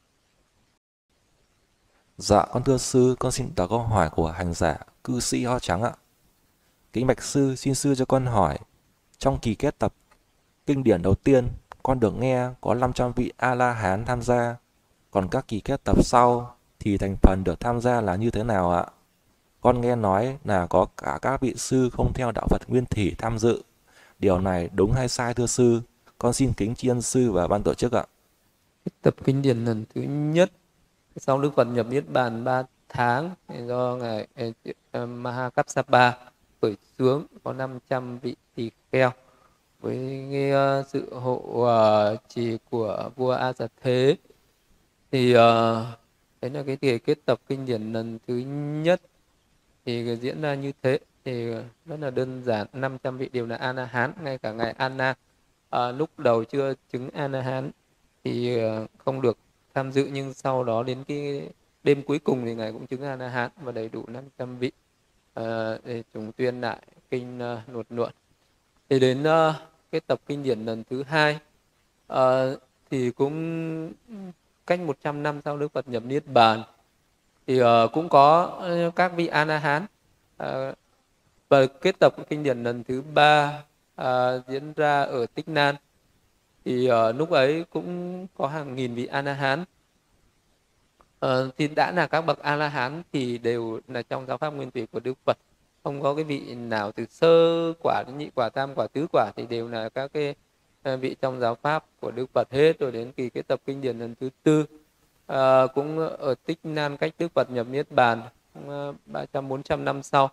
Dạ, con thưa sư, con xin đọc câu hỏi của hành giả cư sĩ áo trắng ạ. Kính bạch sư, xin sư cho con hỏi, trong kỳ kết tập kinh điển đầu tiên, con được nghe có 500 vị A-la-hán tham gia, còn các kỳ kết tập sau thì thành phần được tham gia là như thế nào ạ? Con nghe nói là có cả các vị sư không theo đạo Phật nguyên thủy tham dự. Điều này đúng hay sai thưa sư? Con xin kính tri ân sư và ban tổ chức ạ. Tập kinh điển lần thứ nhất sau Đức Phật nhập Niết Bàn 3 tháng do ngài Mahakassapa khởi xướng, có 500 vị tỳ kheo với cái, sự hộ trì của vua A Xà Thế. Thì đấy là cái kỳ kết tập kinh điển lần thứ nhất thì diễn ra như thế. Thì rất là đơn giản, 500 vị đều là A-la-hán, ngay cả ngài A-na lúc đầu chưa chứng A-la-hán thì không được tham dự, nhưng sau đó đến cái đêm cuối cùng thì ngài cũng chứng A-la-hán và đầy đủ 500 vị để chúng tuyên lại kinh Luật Luận. Thì đến cái tập kinh điển lần thứ hai thì cũng cách 100 năm sau Đức Phật nhập Niết Bàn, thì cũng có các vị A La Hán. Và kết tập kinh điển lần thứ 3 diễn ra ở Tích Nan, thì lúc ấy cũng có hàng nghìn vị A La Hán. Thì đã là các bậc A La Hán thì đều là trong giáo pháp nguyên thủy của Đức Phật, không có cái vị nào từ sơ quả đến nhị quả, tam quả, tứ quả, thì đều là các cái vị trong giáo pháp của Đức Phật hết. Rồi đến kỳ kết tập kinh điển lần thứ 4 cũng ở Tích Nan, cách Đức Phật nhập niết bàn 300-400 năm sau,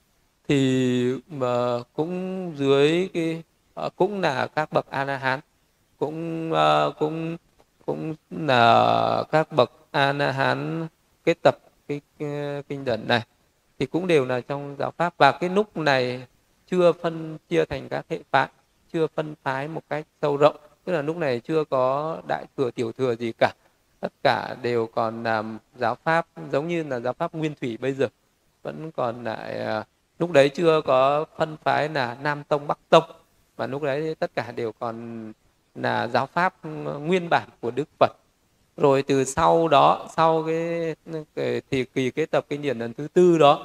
thì mà cũng dưới cái cũng là các bậc A La Hán, cũng cũng là các bậc A La Hán kết tập cái kinh điển này, thì cũng đều là trong giáo pháp. Và cái lúc này chưa phân chia thành các hệ phái, chưa phân phái một cách sâu rộng, tức là lúc này chưa có đại thừa tiểu thừa gì cả, tất cả đều còn làm giáo pháp giống như là giáo pháp nguyên thủy bây giờ, vẫn còn lại lúc đấy chưa có phân phái là Nam Tông Bắc Tông, và lúc đấy tất cả đều còn là giáo pháp nguyên bản của Đức Phật. Rồi từ sau đó, sau cái thì kỳ kết tập kinh điển lần thứ 4 đó,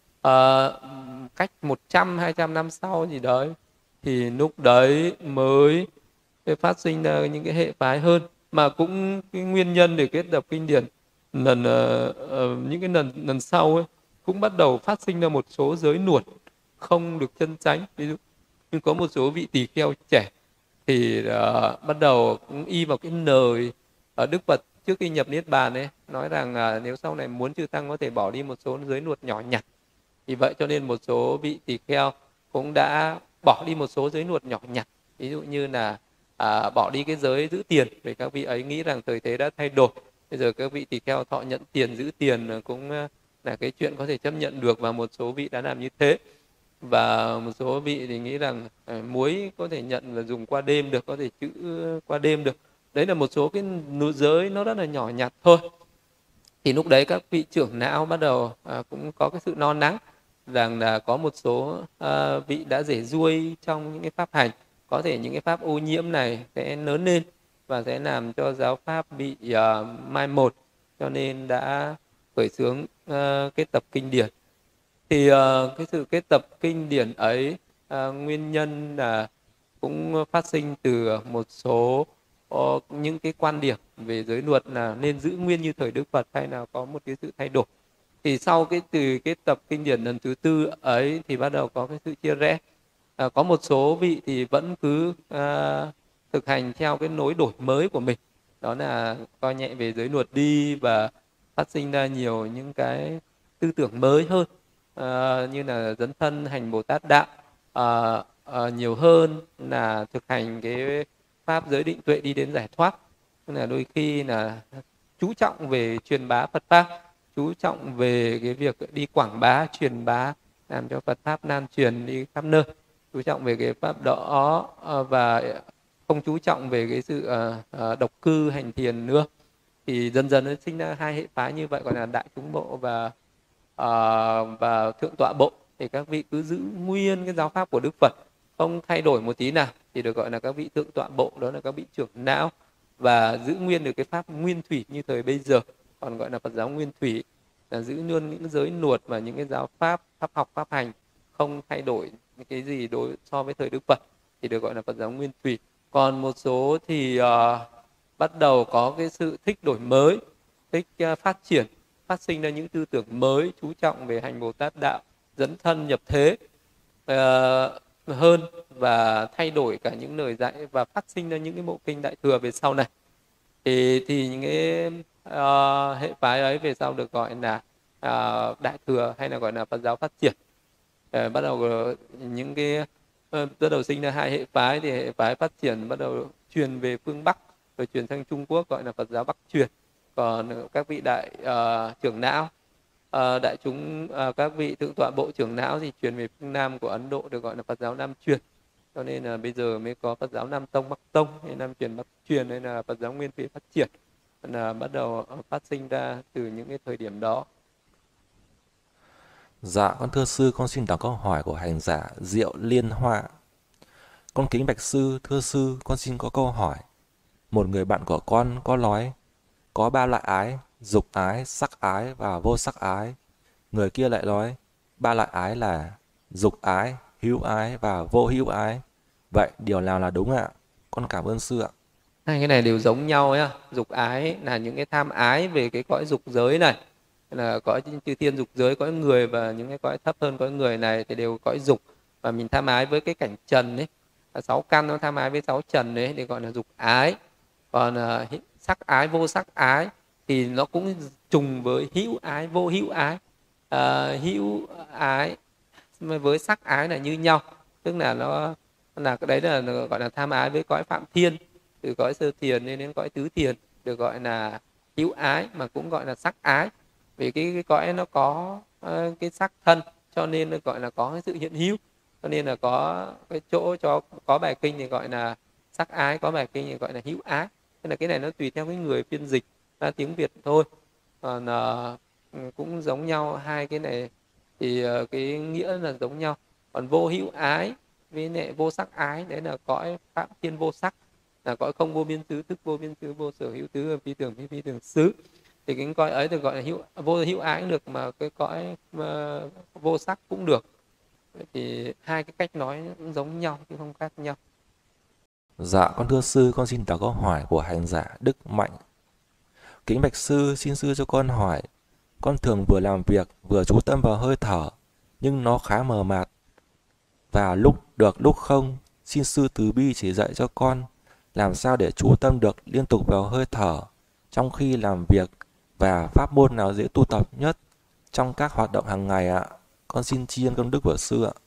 cách 100-200 năm sau gì đấy, thì lúc đấy mới phát sinh ra những cái hệ phái hơn. Mà cũng cái nguyên nhân để kết tập kinh điển lần những cái lần sau ấy, cũng bắt đầu phát sinh ra một số giới nuột không được chân chánh. Ví dụ như có một số vị tỳ kheo trẻ thì bắt đầu cũng y vào cái lời ở Đức Phật trước khi nhập niết bàn ấy, nói rằng nếu sau này muốn chư tăng có thể bỏ đi một số giới nuột nhỏ nhặt. Vì vậy cho nên một số vị tỳ kheo cũng đã bỏ đi một số giới nuột nhỏ nhặt, ví dụ như là bỏ đi cái giới giữ tiền, vì các vị ấy nghĩ rằng thời thế đã thay đổi, bây giờ các vị tỳ kheo thọ nhận tiền, giữ tiền cũng là cái chuyện có thể chấp nhận được, và một số vị đã làm như thế. Và một số vị thì nghĩ rằng muối có thể nhận và dùng qua đêm được, có thể chữ qua đêm được. Đấy là một số cái giới nó rất là nhỏ nhặt thôi. Thì lúc đấy các vị trưởng não bắt đầu cũng có cái sự no nắng rằng là có một số vị đã rể ruôi trong những cái pháp hành, có thể những cái pháp ô nhiễm này sẽ lớn lên và sẽ làm cho giáo pháp bị mai một, cho nên đã khởi xướng kết tập kinh điển. Thì cái sự kết tập kinh điển ấy nguyên nhân là cũng phát sinh từ một số những cái quan điểm về giới luật là nên giữ nguyên như thời Đức Phật hay là có một cái sự thay đổi. Thì sau cái từ kết tập kinh điển lần thứ 4 ấy thì bắt đầu có cái sự chia rẽ. Có một số vị thì vẫn cứ thực hành theo cái lối đổi mới của mình, đó là coi nhẹ về giới luật đi và phát sinh ra nhiều những cái tư tưởng mới hơn, như là dấn thân hành Bồ Tát đạo, nhiều hơn là thực hành cái pháp giới định tuệ đi đến giải thoát. Tức là đôi khi là chú trọng về truyền bá Phật pháp, chú trọng về cái việc đi quảng bá, truyền bá, làm cho Phật pháp lan truyền đi khắp nơi, chú trọng về cái pháp đó, và không chú trọng về cái sự độc cư hành thiền nữa. Thì dần dần nó sinh ra hai hệ phái như vậy, gọi là đại chúng bộ và thượng tọa bộ. Thì các vị cứ giữ nguyên cái giáo pháp của Đức Phật, không thay đổi một tí nào, thì được gọi là các vị thượng tọa bộ, đó là các vị trưởng não, và giữ nguyên được cái pháp nguyên thủy như thời bây giờ, còn gọi là Phật giáo nguyên thủy, là giữ luôn những giới luật và những cái giáo pháp, pháp học, pháp hành, không thay đổi những cái gì đối so với thời Đức Phật, thì được gọi là Phật giáo nguyên thủy. Còn một số thì bắt đầu có cái sự thích đổi mới, thích phát triển, phát sinh ra những tư tưởng mới, chú trọng về hành Bồ Tát đạo, dẫn thân nhập thế hơn, và thay đổi cả những lời dạy và phát sinh ra những cái bộ kinh Đại Thừa về sau này. Thì những cái hệ phái ấy về sau được gọi là Đại Thừa, hay là gọi là Phật giáo phát triển. Bắt đầu những cái bắt đầu sinh ra hai hệ phái, thì hệ phái phát triển bắt đầu truyền về phương Bắc, rồi truyền sang Trung Quốc, gọi là Phật giáo Bắc truyền. Còn các vị đại trưởng não, đại chúng, các vị thượng tọa bộ trưởng não thì truyền về phương Nam của Ấn Độ, được gọi là Phật giáo Nam truyền. Cho nên là bây giờ mới có Phật giáo Nam Tông Bắc Tông, hay Nam truyền Bắc truyền, hay là Phật giáo Nguyên thủy phát triển, là bắt đầu phát sinh ra từ những cái thời điểm đó. Dạ, con thưa sư, con xin đọc câu hỏi của hành giả Diệu Liên Hoa. Con kính bạch sư, thưa sư, con xin có câu hỏi. Một người bạn của con có nói, có ba loại ái, dục ái, sắc ái và vô sắc ái. Người kia lại nói, ba loại ái là dục ái, hữu ái và vô hữu ái. Vậy điều nào là đúng ạ? Con cảm ơn sư ạ. Hai cái này đều giống nhau nhá. Dục ái là những cái tham ái về cái cõi dục giới này, là cõi chư thiên dục giới, cõi người, và những cái cõi thấp hơn cõi người này thì đều cõi dục, và mình tham ái với cái cảnh trần ấy, sáu căn nó tham ái với sáu trần đấy thì gọi là dục ái. Còn sắc ái, vô sắc ái thì nó cũng trùng với hữu ái, vô hữu ái. Hữu ái với sắc ái là như nhau, tức là nó là cái đấy là gọi là tham ái với cõi phạm thiên, từ cõi sơ thiền đến cõi tứ thiền, được gọi là hữu ái, mà cũng gọi là sắc ái, vì cái cõi nó có cái sắc thân, cho nên nó gọi là có cái sự hiện hữu, cho nên là có cái chỗ cho có bài kinh thì gọi là sắc ái, có bài kinh thì gọi là hữu ái. Nên là cái này nó tùy theo cái người phiên dịch ra tiếng Việt thôi. Còn cũng giống nhau, hai cái này thì cái nghĩa là giống nhau. Còn vô hữu ái với lại vô sắc ái, đấy là cõi phạm thiên vô sắc, là cõi không vô biên xứ, thức vô biên xứ, vô sở hữu tứ, phi tưởng phi tưởng xứ. Thì cái cõi ấy được gọi là vô hữu ái cũng được, mà cái cõi vô sắc cũng được. Thì hai cái cách nói cũng giống nhau chứ không khác nhau. Dạ, con thưa sư, con xin đọc câu hỏi của hành giả Đức Mạnh. Kính bạch sư, xin sư cho con hỏi, con thường vừa làm việc vừa chú tâm vào hơi thở, nhưng nó khá mờ mạt và lúc được lúc không. Xin sư từ bi chỉ dạy cho con làm sao để chú tâm được liên tục vào hơi thở trong khi làm việc, và pháp môn nào dễ tu tập nhất trong các hoạt động hàng ngày ạ. Con xin tri ân công đức của sư ạ.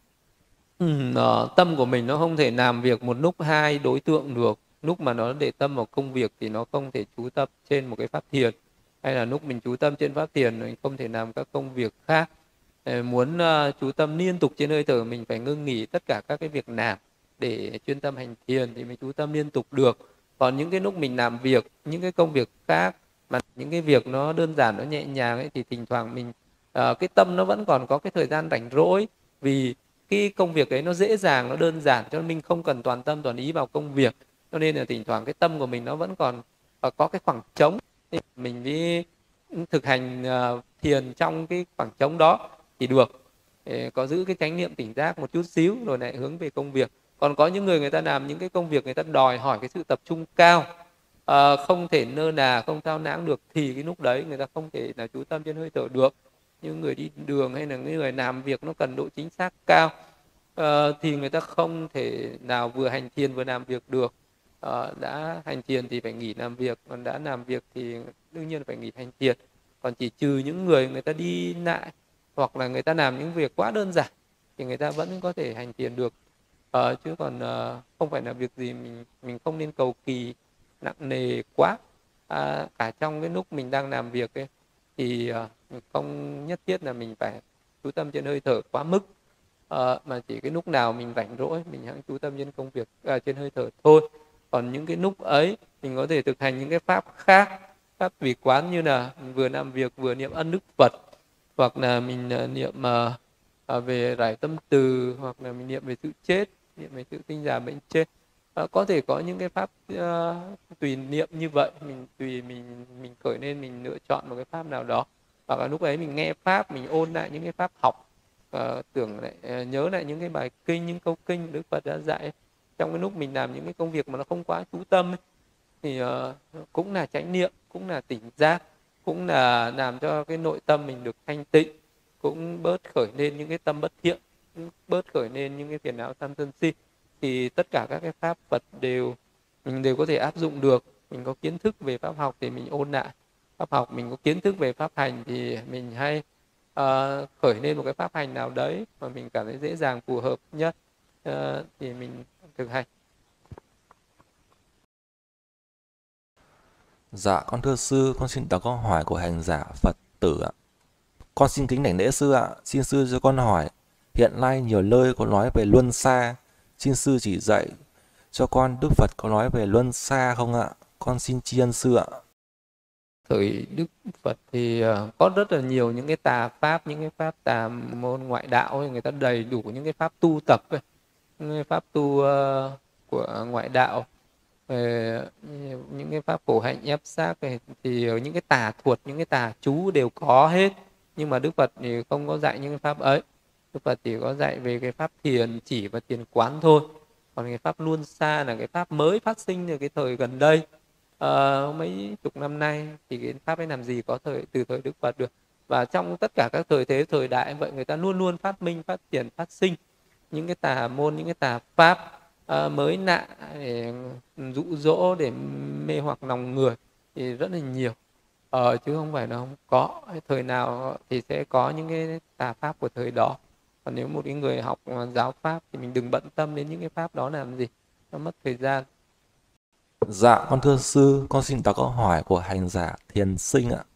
Tâm của mình nó không thể làm việc một lúc hai đối tượng được. Lúc mà nó để tâm vào công việc thì nó không thể chú tâm trên một cái pháp thiền, hay là lúc mình chú tâm trên pháp thiền mình không thể làm các công việc khác. Muốn chú tâm liên tục trên hơi thở, mình phải ngưng nghỉ tất cả các cái việc làm để chuyên tâm hành thiền thì mình chú tâm liên tục được. Còn những cái lúc mình làm việc, những cái công việc khác, mà những cái việc nó đơn giản, nó nhẹ nhàng ấy, thì thỉnh thoảng mình cái tâm nó vẫn còn có cái thời gian rảnh rỗi, vì cái công việc ấy nó dễ dàng, nó đơn giản, cho nên mình không cần toàn tâm toàn ý vào công việc, cho nên là thỉnh thoảng cái tâm của mình nó vẫn còn có cái khoảng trống, thì mình mới thực hành thiền trong cái khoảng trống đó thì được. Có giữ cái chánh niệm tỉnh giác một chút xíu rồi lại hướng về công việc. Còn có những người, người ta làm những cái công việc người ta đòi hỏi cái sự tập trung cao, không thể nơ nà, không thao lãng được, thì cái lúc đấy người ta không thể là chú tâm trên hơi thở được. Những người đi đường hay là những người làm việc nó cần độ chính xác cao, thì người ta không thể nào vừa hành thiền vừa làm việc được. Đã hành thiền thì phải nghỉ làm việc, còn đã làm việc thì đương nhiên phải nghỉ hành thiền. Còn chỉ trừ những người người ta đi lại, hoặc là người ta làm những việc quá đơn giản, thì người ta vẫn có thể hành thiền được. Chứ còn không phải là việc gì mình không nên cầu kỳ nặng nề quá. Cả trong cái lúc mình đang làm việc ấy, thì không nhất thiết là mình phải chú tâm trên hơi thở quá mức, mà chỉ cái lúc nào mình rảnh rỗi mình hãy chú tâm trên công việc, trên hơi thở thôi. Còn những cái lúc ấy mình có thể thực hành những cái pháp khác, pháp tùy quán, như là mình vừa làm việc vừa niệm ân đức Phật, hoặc là mình niệm về rải tâm từ, hoặc là mình niệm về sự chết, niệm về sự sinh già bệnh chết. Có thể có những cái pháp tùy niệm như vậy, mình tùy mình khởi lên, mình lựa chọn một cái pháp nào đó, hoặc là lúc ấy mình nghe pháp, mình ôn lại những cái pháp học, tưởng lại nhớ lại những cái bài kinh, những câu kinh Đức Phật đã dạy. Trong cái lúc mình làm những cái công việc mà nó không quá chú tâm ấy, thì cũng là chánh niệm, cũng là tỉnh giác, cũng là làm cho cái nội tâm mình được thanh tịnh, cũng bớt khởi lên những cái tâm bất thiện, cũng bớt khởi lên những cái phiền não tham sân si. Thì tất cả các cái pháp Phật mình đều có thể áp dụng được. Mình có kiến thức về pháp học thì mình ôn lại pháp học, mình có kiến thức về pháp hành thì mình hay khởi lên một cái pháp hành nào đấy mà mình cảm thấy dễ dàng, phù hợp nhất, thì mình thực hành. Dạ, con thưa sư, con xin đọc câu hỏi của hành giả Phật tử ạ. Con xin kính đảnh lễ sư ạ. Xin sư cho con hỏi, hiện nay nhiều nơi có nói về luân xa. Xin sư chỉ dạy cho con Đức Phật có nói về luân xa không ạ? Con xin tri ân sư ạ. Thời Đức Phật thì có rất là nhiều những cái tà pháp, những cái pháp tà môn ngoại đạo ấy, người ta đầy đủ những cái pháp tu tập ấy, những cái pháp tu của ngoại đạo. về những cái pháp khổ hạnh ép xác này, thì những cái tà thuật, những cái tà chú đều có hết, nhưng mà Đức Phật thì không có dạy những cái pháp ấy. Đức Phật chỉ có dạy về cái pháp thiền chỉ và thiền quán thôi. Còn cái pháp luân xa là cái pháp mới phát sinh từ cái thời gần đây, mấy chục năm nay, thì cái pháp ấy làm gì có từ thời Đức Phật được. Và trong tất cả các thời thế thời đại vậy, người ta luôn luôn phát minh, phát triển, phát sinh những cái tà môn, những cái tà pháp mới lạ để dụ dỗ, để mê hoặc lòng người thì rất là nhiều, chứ không phải là không có. Thời nào thì sẽ có những cái tà pháp của thời đó. Còn nếu một cái người học giáo pháp thì mình đừng bận tâm đến những cái pháp đó làm gì, nó mất thời gian. Dạ, con thưa sư, con xin đọc câu hỏi của hành giả Thiền Sinh ạ.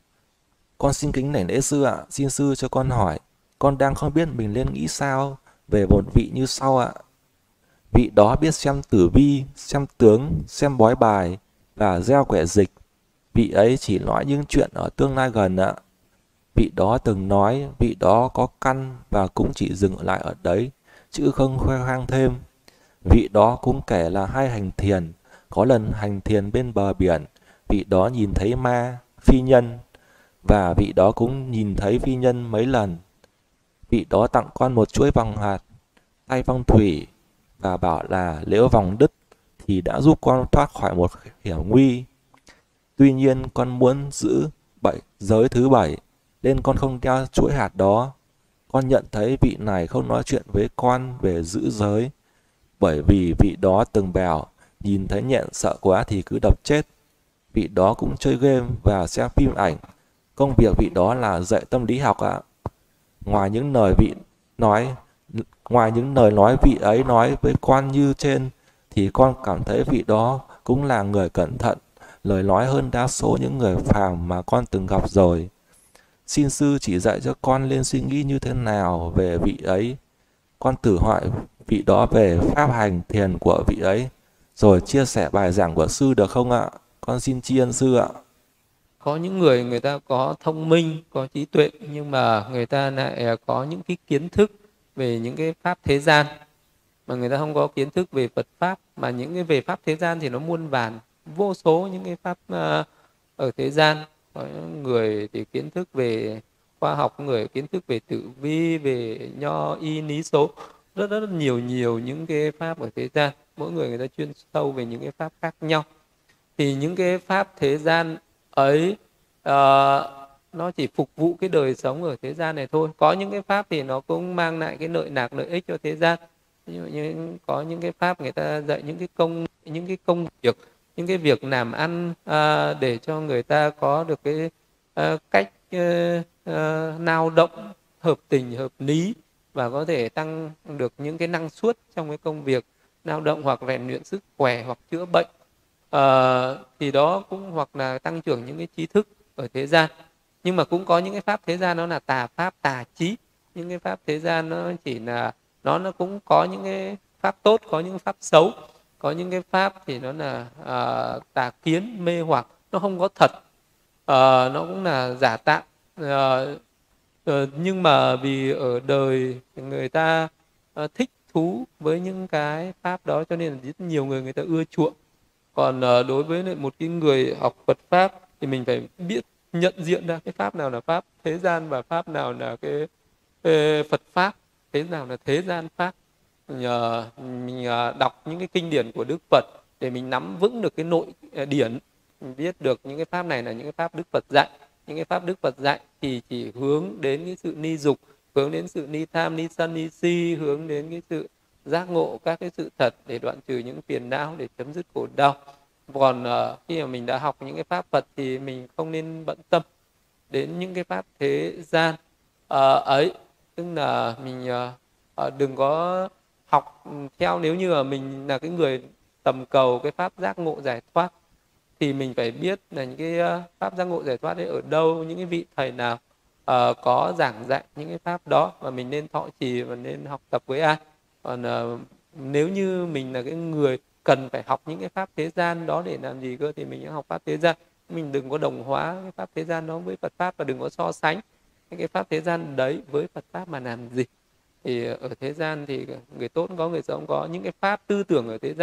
Con xin kính nể lễ sư ạ, xin sư cho con hỏi, con đang không biết mình nên nghĩ sao về một vị như sau ạ. Vị đó biết xem tử vi, xem tướng, xem bói bài và gieo quẻ dịch. Vị ấy chỉ nói những chuyện ở tương lai gần ạ. Vị đó từng nói vị đó có căn và cũng chỉ dừng lại ở đấy, chứ không khoe khoang thêm. Vị đó cũng kể là hay hành thiền, có lần hành thiền bên bờ biển, vị đó nhìn thấy ma, phi nhân, và vị đó cũng nhìn thấy phi nhân mấy lần. Vị đó tặng con một chuỗi vòng hạt, tay phong thủy, và bảo là nếu vòng đứt thì đã giúp con thoát khỏi một hiểm nguy. Tuy nhiên con muốn giữ giới thứ 7, nên con không đeo chuỗi hạt đó. Con nhận thấy vị này không nói chuyện với con về giữ giới, bởi vì vị đó từng bảo nhìn thấy nhện sợ quá thì cứ đập chết. Vị đó cũng chơi game và xem phim ảnh. Công việc vị đó là dạy tâm lý học ạ. Ngoài những lời nói ngoài những lời nói vị ấy nói với con như trên, thì con cảm thấy vị đó cũng là người cẩn thận, lời nói hơn đa số những người phàm mà con từng gặp rồi. Xin sư chỉ dạy cho con nên suy nghĩ như thế nào về vị ấy. Con thử hỏi vị đó về pháp hành thiền của vị ấy, rồi chia sẻ bài giảng của sư được không ạ? Con xin tri ân sư ạ. Có những người, người ta có thông minh, có trí tuệ, nhưng mà người ta lại có những cái kiến thức về những cái pháp thế gian, mà người ta không có kiến thức về Phật pháp. Mà những cái về pháp thế gian thì nó muôn vàn, vô số những cái pháp ở thế gian. Có những người thì kiến thức về khoa học, người kiến thức về tử vi, về nho y lý số, rất rất nhiều những cái pháp ở thế gian. Mỗi người, người ta chuyên sâu về những cái pháp khác nhau. Thì những cái pháp thế gian ấy nó chỉ phục vụ cái đời sống ở thế gian này thôi. Có những cái pháp thì nó cũng mang lại cái lợi ích cho thế gian. Như có những cái pháp người ta dạy những cái công việc, những cái việc làm ăn để cho người ta có được cái cách lao động hợp tình hợp lý, và có thể tăng được những cái năng suất trong cái công việc lao động, hoặc rèn luyện sức khỏe, hoặc chữa bệnh. Thì đó cũng, hoặc là tăng trưởng những cái trí thức ở thế gian. Nhưng mà cũng có những cái pháp thế gian nó là tà pháp, tà trí. Những cái pháp thế gian nó chỉ là nó cũng có những cái pháp tốt, có những pháp xấu. Có những cái pháp thì nó là tà kiến, mê hoặc, nó không có thật, nó cũng là giả tạm. Nhưng mà vì ở đời người ta thích thú với những cái pháp đó, cho nên là rất nhiều người, người ta ưa chuộng. Còn đối với một cái người học Phật pháp thì mình phải biết nhận diện ra cái pháp nào là pháp thế gian và pháp nào là cái Phật pháp, thế nào là thế gian pháp. Mình đọc những cái kinh điển của Đức Phật để mình nắm vững được cái nội điển, mình biết được những cái pháp này là những cái pháp Đức Phật dạy. Những cái pháp Đức Phật dạy thì chỉ hướng đến cái sự ni dục, hướng đến sự ni tham, ni sân, ni si, hướng đến cái sự giác ngộ các cái sự thật để đoạn trừ những phiền não, để chấm dứt khổ đau. Còn khi mà mình đã học những cái pháp Phật thì mình không nên bận tâm đến những cái pháp thế gian ấy. Tức là mình đừng có học theo, nếu như mà mình là cái người tầm cầu cái pháp giác ngộ giải thoát, thì mình phải biết là những cái pháp giác ngộ giải thoát ấy ở đâu, những cái vị thầy nào có giảng dạy những cái pháp đó, và mình nên thọ trì và nên học tập với ai. Còn nếu như mình là cái người cần phải học những cái pháp thế gian đó để làm gì cơ, thì mình sẽ học pháp thế gian. Mình đừng có đồng hóa cái pháp thế gian đó với Phật pháp, và đừng có so sánh cái pháp thế gian đấy với Phật pháp mà làm gì. Thì ở thế gian thì người tốt có, người xấu có. Những cái pháp tư tưởng ở thế gian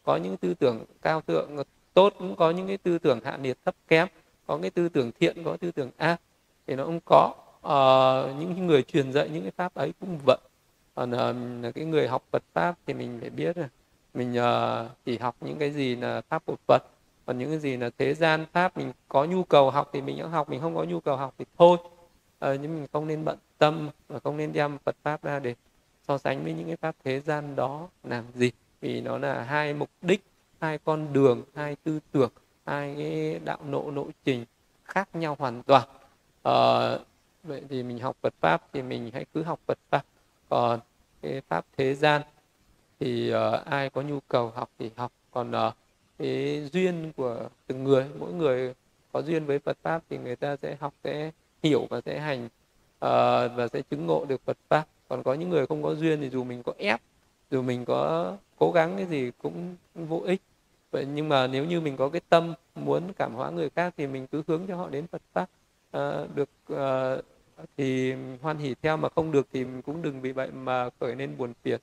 có những tư tưởng cao thượng tốt, cũng có những cái tư tưởng hạ nhiệt thấp kém, có cái tư tưởng thiện, có tư tưởng ác, thì nó cũng có. Những người truyền dạy những cái pháp ấy cũng vậy. Còn cái người học Phật pháp thì mình phải biết là mình chỉ học những cái gì là pháp của Phật, còn những cái gì là thế gian pháp mình có nhu cầu học thì mình cũng học, mình không có nhu cầu học thì thôi. Nhưng mình không nên bận tâm và không nên đem Phật pháp ra để so sánh với những cái pháp thế gian đó làm gì, vì nó là hai mục đích, hai con đường, hai tư tưởng, hai cái đạo lộ trình khác nhau hoàn toàn. Vậy thì mình học Phật pháp thì mình hãy cứ học Phật pháp, còn cái pháp thế gian thì ai có nhu cầu học thì học. Còn cái duyên của từng người, mỗi người có duyên với Phật pháp thì người ta sẽ học, sẽ hiểu và sẽ hành và sẽ chứng ngộ được Phật pháp. Còn có những người không có duyên thì dù mình có ép, dù mình có cố gắng cái gì cũng vô ích. Vậy nhưng mà nếu như mình có cái tâm muốn cảm hóa người khác thì mình cứ hướng cho họ đến Phật pháp. Được thì hoan hỉ theo, mà không được thì cũng đừng vì vậy mà khởi nên buồn phiền.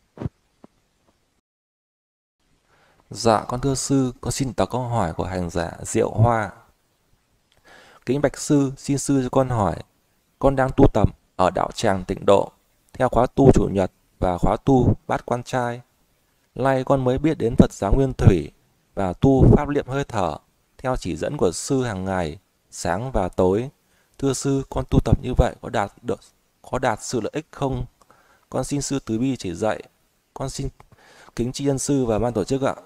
Dạ, con thưa sư, con xin đọc câu hỏi của hành giả Diệu Hoa. Kính bạch sư, xin sư cho con hỏi, con đang tu tập ở đạo tràng Tịnh Độ, theo khóa tu chủ nhật và khóa tu bát quan trai. Nay con mới biết đến Phật giáo Nguyên Thủy và tu pháp niệm hơi thở theo chỉ dẫn của sư hàng ngày, sáng và tối. Thưa sư, con tu tập như vậy có đạt sự lợi ích không? Con xin sư từ bi chỉ dạy. Con xin kính tri ân sư và ban tổ chức ạ.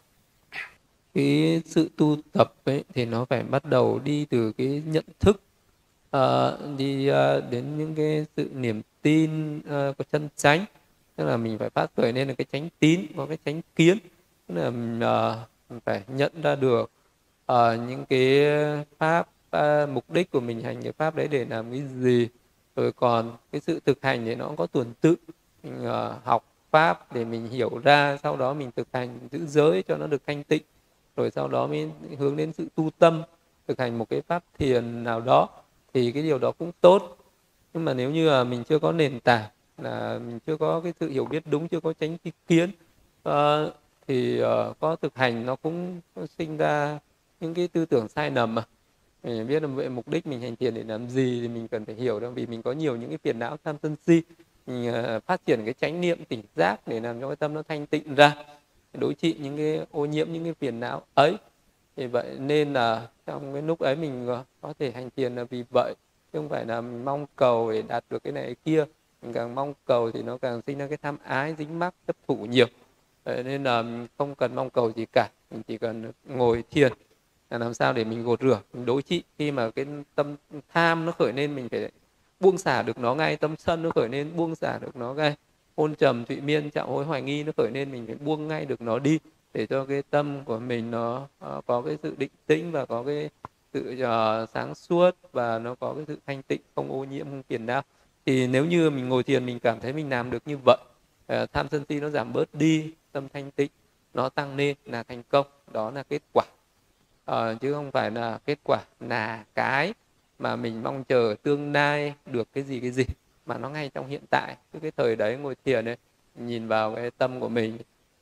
Cái sự tu tập ấy thì nó phải bắt đầu đi từ cái nhận thức, đi đến những cái sự niềm tin có chân chánh. Tức là mình phải phát khởi nên là cái chánh tín, có cái chánh kiến. Tức là mình phải nhận ra được những cái pháp, mục đích của mình hành cái pháp đấy để làm cái gì. Rồi còn cái sự thực hành thì nó cũng có tuần tự. Mình học pháp để mình hiểu ra, sau đó mình thực hành giữ giới cho nó được thanh tịnh, rồi sau đó mới hướng đến sự tu tâm, thực hành một cái pháp thiền nào đó, thì cái điều đó cũng tốt. Nhưng mà nếu như là mình chưa có nền tảng, là mình chưa có cái sự hiểu biết đúng, chưa có chánh kiến, thì có thực hành nó cũng sinh ra những cái tư tưởng sai lầm. Mà mình biết là vậy, mục đích mình hành thiền để làm gì thì mình cần phải hiểu đâu, vì mình có nhiều những cái phiền não tham sân si. Mình phát triển cái chánh niệm tỉnh giác để làm cho cái tâm nó thanh tịnh ra, đối trị những cái ô nhiễm, những cái phiền não ấy. Thì vậy nên là trong cái lúc ấy mình có thể hành thiền là vì vậy, chứ không phải là mình mong cầu để đạt được cái này cái kia. Mình càng mong cầu thì nó càng sinh ra cái tham ái, dính mắc, chấp thủ nhiều. Vậy nên là mình không cần mong cầu gì cả, mình chỉ cần ngồi thiền là làm sao để mình gột rửa, mình đối trị. Khi mà cái tâm tham nó khởi lên, mình phải buông xả được nó ngay. Tâm sân nó khởi lên, buông xả được nó ngay. Hôn trầm, thụy miên, trạo hối, hoài nghi nó khởi lên, mình phải buông ngay được nó đi, để cho cái tâm của mình nó có cái sự định tĩnh và có cái sự sáng suốt, và nó có cái sự thanh tịnh, không ô nhiễm, không phiền não. Thì nếu như mình ngồi thiền mình cảm thấy mình làm được như vậy, tham sân si nó giảm bớt đi, tâm thanh tịnh nó tăng lên, là thành công. Đó là kết quả, chứ không phải là kết quả là cái mà mình mong chờ tương lai được cái gì, mà nó ngay trong hiện tại. Cái thời đấy ngồi thiền ấy, nhìn vào cái tâm của mình,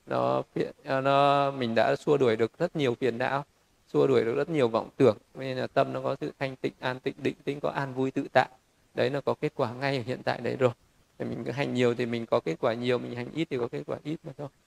mình đã xua đuổi được rất nhiều phiền não, xua đuổi được rất nhiều vọng tưởng, nên là tâm nó có sự thanh tịnh, an tịnh, định tĩnh, có an vui tự tại. Đấy là có kết quả ngay ở hiện tại đấy rồi. Thì mình cứ hành nhiều thì mình có kết quả nhiều, mình hành ít thì có kết quả ít mà thôi.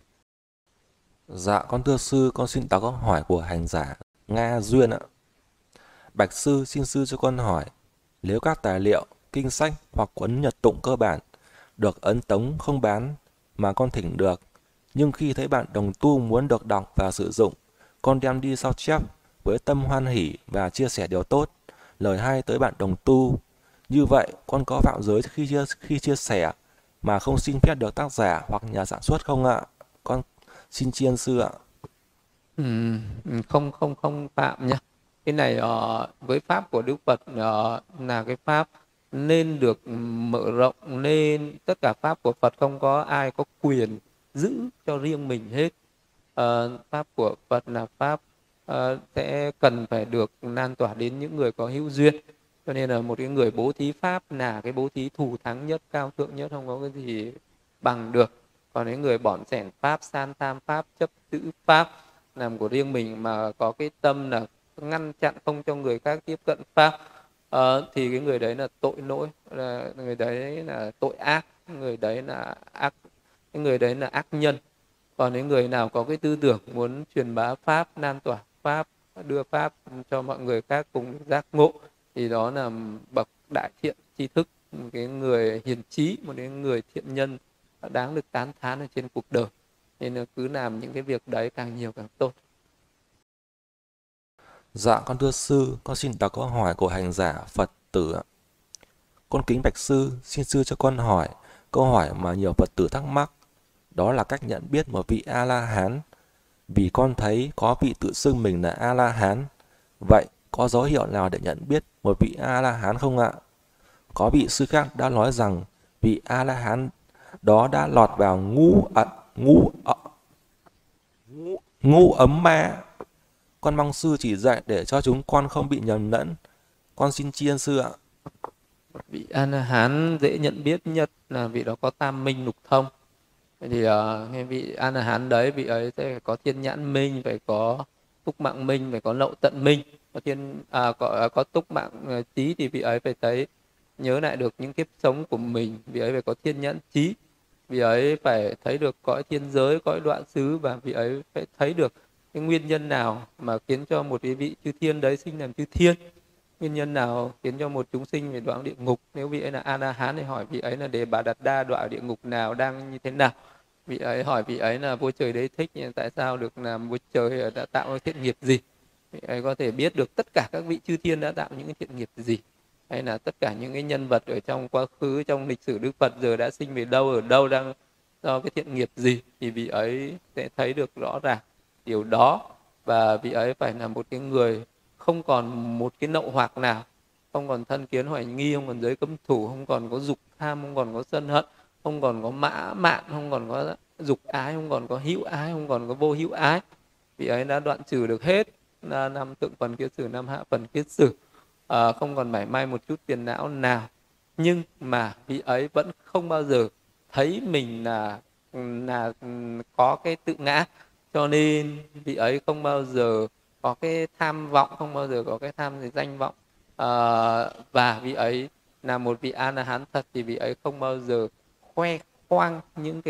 Dạ, con thưa sư, con xin đọc câu hỏi của hành giả Nga Duyên ạ. Bạch sư, xin sư cho con hỏi, nếu các tài liệu, kinh sách hoặc cuốn nhật tụng cơ bản được ấn tống không bán mà con thỉnh được, nhưng khi thấy bạn đồng tu muốn được đọc và sử dụng, con đem đi sao chép với tâm hoan hỷ và chia sẻ điều tốt, lời hay tới bạn đồng tu. Như vậy, con có phạm giới khi chia sẻ mà không xin phép được tác giả hoặc nhà sản xuất không ạ? Con xin tri ân sư ạ. Không không không phạm nhá. Cái này với pháp của Đức Phật là cái pháp nên được mở rộng, nên tất cả pháp của Phật không có ai có quyền giữ cho riêng mình hết. Pháp của Phật là pháp sẽ cần phải được lan tỏa đến những người có hữu duyên. Cho nên là một cái người bố thí pháp là cái bố thí thù thắng nhất, cao thượng nhất, không có cái gì bằng được. Còn những người bỏn sẻn pháp, san tham pháp, chấp giữ pháp, làm của riêng mình mà có cái tâm là ngăn chặn không cho người khác tiếp cận pháp, thì cái người đấy là tội lỗi, là người đấy là tội ác, người đấy là ác, cái người đấy là ác nhân. Còn những người nào có cái tư tưởng muốn truyền bá pháp, lan tỏa pháp, đưa pháp cho mọi người khác cùng giác ngộ, thì đó là bậc đại thiện tri thức, một cái người hiền trí, một cái người thiện nhân đáng được tán thán ở trên cuộc đời. Nên là cứ làm những cái việc đấy càng nhiều càng tốt. Dạ con thưa sư, con xin đọc câu hỏi của hành giả Phật tử ạ. Con kính bạch sư, xin sư cho con hỏi câu hỏi mà nhiều Phật tử thắc mắc, đó là cách nhận biết một vị A-la-hán. Vì con thấy có vị tự xưng mình là A-la-hán. Vậy có dấu hiệu nào để nhận biết một vị A-la-hán không ạ? Có vị sư khác đã nói rằng vị A-la-hán đó đã lọt vào ngũ ấm ma. Con mong sư chỉ dạy để cho chúng con không bị nhầm lẫn. Con xin tri ân sư ạ. Vị A-la-hán dễ nhận biết nhất là vị đó có tam minh lục thông. Thì cái vị A-la-hán đấy, vị ấy sẽ có thiên nhãn minh, phải có túc mạng minh, phải có lậu tận minh. Có túc mạng trí thì vị ấy phải thấy, nhớ lại được những kiếp sống của mình. Vị ấy phải có thiên nhãn trí, vị ấy phải thấy được cõi thiên giới, cõi đoạn xứ, và vị ấy phải thấy được cái nguyên nhân nào mà khiến cho một cái vị chư thiên đấy sinh làm chư thiên, nguyên nhân nào khiến cho một chúng sinh phải đọa địa ngục. Nếu vị ấy là A-la-hán thì hỏi vị ấy là Đề Bà Đạt Đa đọa địa ngục nào, đang như thế nào. Vị ấy hỏi vị ấy là vua trời đế thích, tại sao được làm vua trời, đã tạo thiện nghiệp gì. Vị ấy có thể biết được tất cả các vị chư thiên đã tạo những cái thiện nghiệp gì, hay là tất cả những cái nhân vật ở trong quá khứ, trong lịch sử Đức Phật giờ đã sinh về đâu, ở đâu, đang do cái thiện nghiệp gì, thì vị ấy sẽ thấy được rõ ràng điều đó. Và vị ấy phải là một cái người không còn một cái nậu hoặc nào, không còn thân kiến hoài nghi, không còn giới cấm thủ, không còn có dục tham, không còn có sân hận, không còn có mã mạn, không còn có dục ái, không còn có hữu ái, không còn có vô hữu ái. Vị ấy đã đoạn trừ được hết năm thượng phần kiết sử, năm hạ phần kiết sử, không còn mảy may một chút phiền não nào. Nhưng mà vị ấy vẫn không bao giờ thấy mình là có cái tự ngã, cho nên vị ấy không bao giờ có cái tham vọng, không bao giờ có cái tham danh vọng. Và vị ấy là một vị A-la-hán thật, thì vị ấy không bao giờ khoe khoang những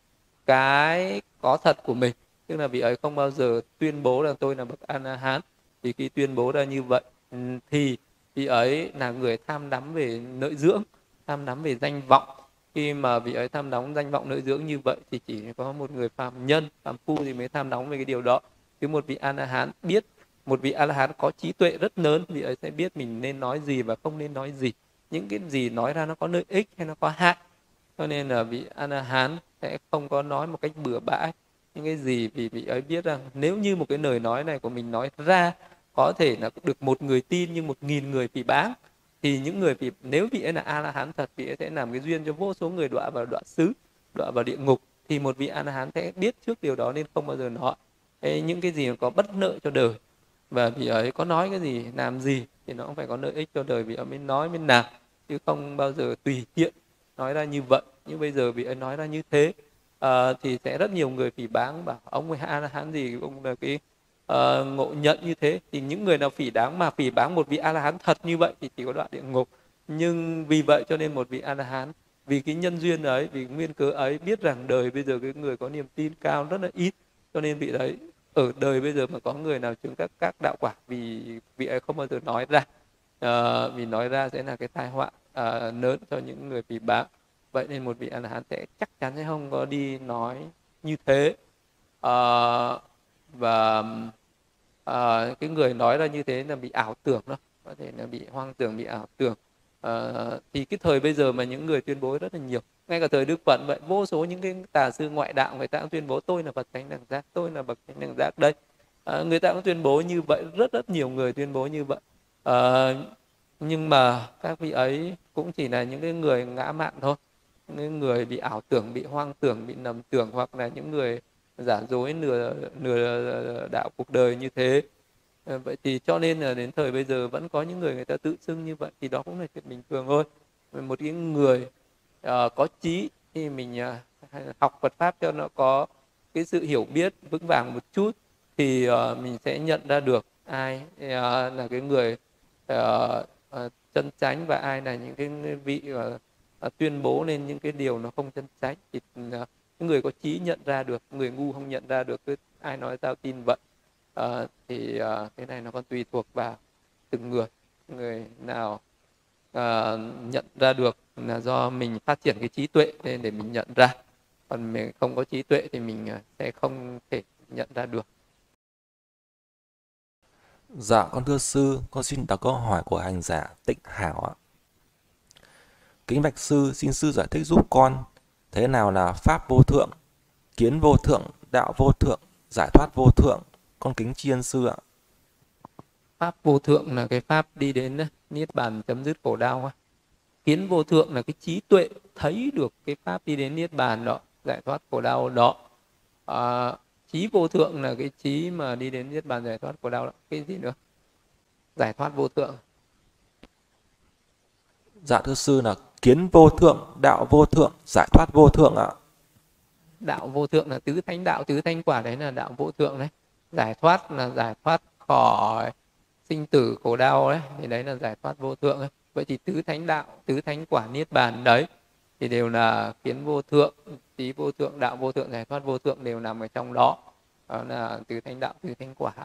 cái có thật của mình. Tức là vị ấy không bao giờ tuyên bố là tôi là bậc A-la-hán. Vì khi tuyên bố ra như vậy thì vị ấy là người tham đắm về lợi dưỡng, tham đắm về danh vọng. Khi mà vị ấy tham đắm danh vọng lợi dưỡng như vậy thì chỉ có một người phàm nhân, phàm phu thì mới tham đắm về cái điều đó. Chứ một vị A-la-hán biết, một vị A-la-hán có trí tuệ rất lớn, vị ấy sẽ biết mình nên nói gì và không nên nói gì, những cái gì nói ra nó có lợi ích hay nó có hại. Cho nên là vị A-la-hán sẽ không có nói một cách bừa bãi những cái gì, vì vị ấy biết rằng nếu như một cái lời nói này của mình nói ra có thể là được 1 người tin nhưng 1.000 người phỉ báng, thì những người nếu vị ấy là A-la-hán thật, vị ấy sẽ làm cái duyên cho vô số người đọa vào đọa xứ, đọa vào địa ngục. Thì một vị A-la-hán sẽ biết trước điều đó nên không bao giờ nói những cái gì có bất lợi cho đời. Và vị ấy có nói cái gì, làm gì thì nó cũng phải có lợi ích cho đời, vị ấy mới nói mới làm, chứ không bao giờ tùy tiện nói ra như vậy. Nhưng bây giờ vị ấy nói ra như thế thì sẽ rất nhiều người phỉ báng, bảo ông ấy A-la-hán gì, ông là cái ngộ nhận như thế. Thì những người nào phỉ báng một vị A-la-hán thật như vậy thì chỉ có đoạn địa ngục. Nhưng vì vậy cho nên một vị A-la-hán, vì cái nhân duyên ấy, vì nguyên cớ ấy, biết rằng đời bây giờ cái người có niềm tin cao rất là ít, cho nên vị đấy ở đời bây giờ mà có người nào chứng các đạo quả, vì vị ấy không bao giờ nói ra, vì nói ra sẽ là cái tai họa lớn cho những người phỉ báng. Vậy nên một vị A-la-hán sẽ chắc chắn sẽ không có đi nói như thế. Và cái người nói ra như thế là bị ảo tưởng đó, có thể là bị hoang tưởng, bị ảo tưởng. Thì cái thời bây giờ mà những người tuyên bố rất là nhiều, ngay cả thời Đức Phật vậy, vô số những cái tà sư ngoại đạo người ta cũng tuyên bố tôi là bậc thánh đẳng giác, tôi là bậc thánh đẳng giác đây. Người ta cũng tuyên bố như vậy, rất nhiều người tuyên bố như vậy. Nhưng mà các vị ấy cũng chỉ là những cái người ngã mạn thôi, những người bị ảo tưởng, bị hoang tưởng, bị nầm tưởng, hoặc là những người giả dối nửa đạo cuộc đời như thế. Vậy thì cho nên là đến thời bây giờ vẫn có những người ta tự xưng như vậy, thì đó cũng là chuyện bình thường thôi. Một cái người có trí thì mình hay là học Phật pháp cho nó có cái sự hiểu biết vững vàng một chút, thì mình sẽ nhận ra được ai là cái người chân chánh và ai là những cái vị tuyên bố lên những cái điều nó không chân chánh. Thì người có trí nhận ra được, người ngu không nhận ra được, cứ ai nói tao tin vậy. Thì cái này nó còn tùy thuộc vào từng người. Người nào nhận ra được là do mình phát triển cái trí tuệ nên để mình nhận ra, còn mình không có trí tuệ thì mình sẽ không thể nhận ra được. Dạ con thưa sư, con xin đọc câu hỏi của hành giả Tịnh Hảo ạ. Kính bạch sư, xin sư giải thích giúp con thế nào là pháp vô thượng, kiến vô thượng, đạo vô thượng, giải thoát vô thượng. Con kính tri ân sư ạ. Pháp vô thượng là cái pháp đi đến niết bàn chấm dứt khổ đau. Kiến vô thượng là cái trí tuệ thấy được cái pháp đi đến niết bàn đó, giải thoát khổ đau đó. Trí vô thượng là cái trí mà đi đến niết bàn giải thoát khổ đau đó. Cái gì nữa? Giải thoát vô thượng. Dạ thưa sư là kiến vô thượng, đạo vô thượng, giải thoát vô thượng ạ. Đạo vô thượng là tứ thánh đạo, tứ thánh quả, đấy là đạo vô thượng đấy. Giải thoát là giải thoát khỏi sinh tử khổ đau đấy, thì đấy là giải thoát vô thượng đấy. Vậy thì tứ thánh đạo, tứ thánh quả, niết bàn đấy thì đều là kiến vô thượng, trí vô thượng, đạo vô thượng, giải thoát vô thượng đều nằm ở trong đó. Đó là tứ thánh đạo, tứ thánh quả.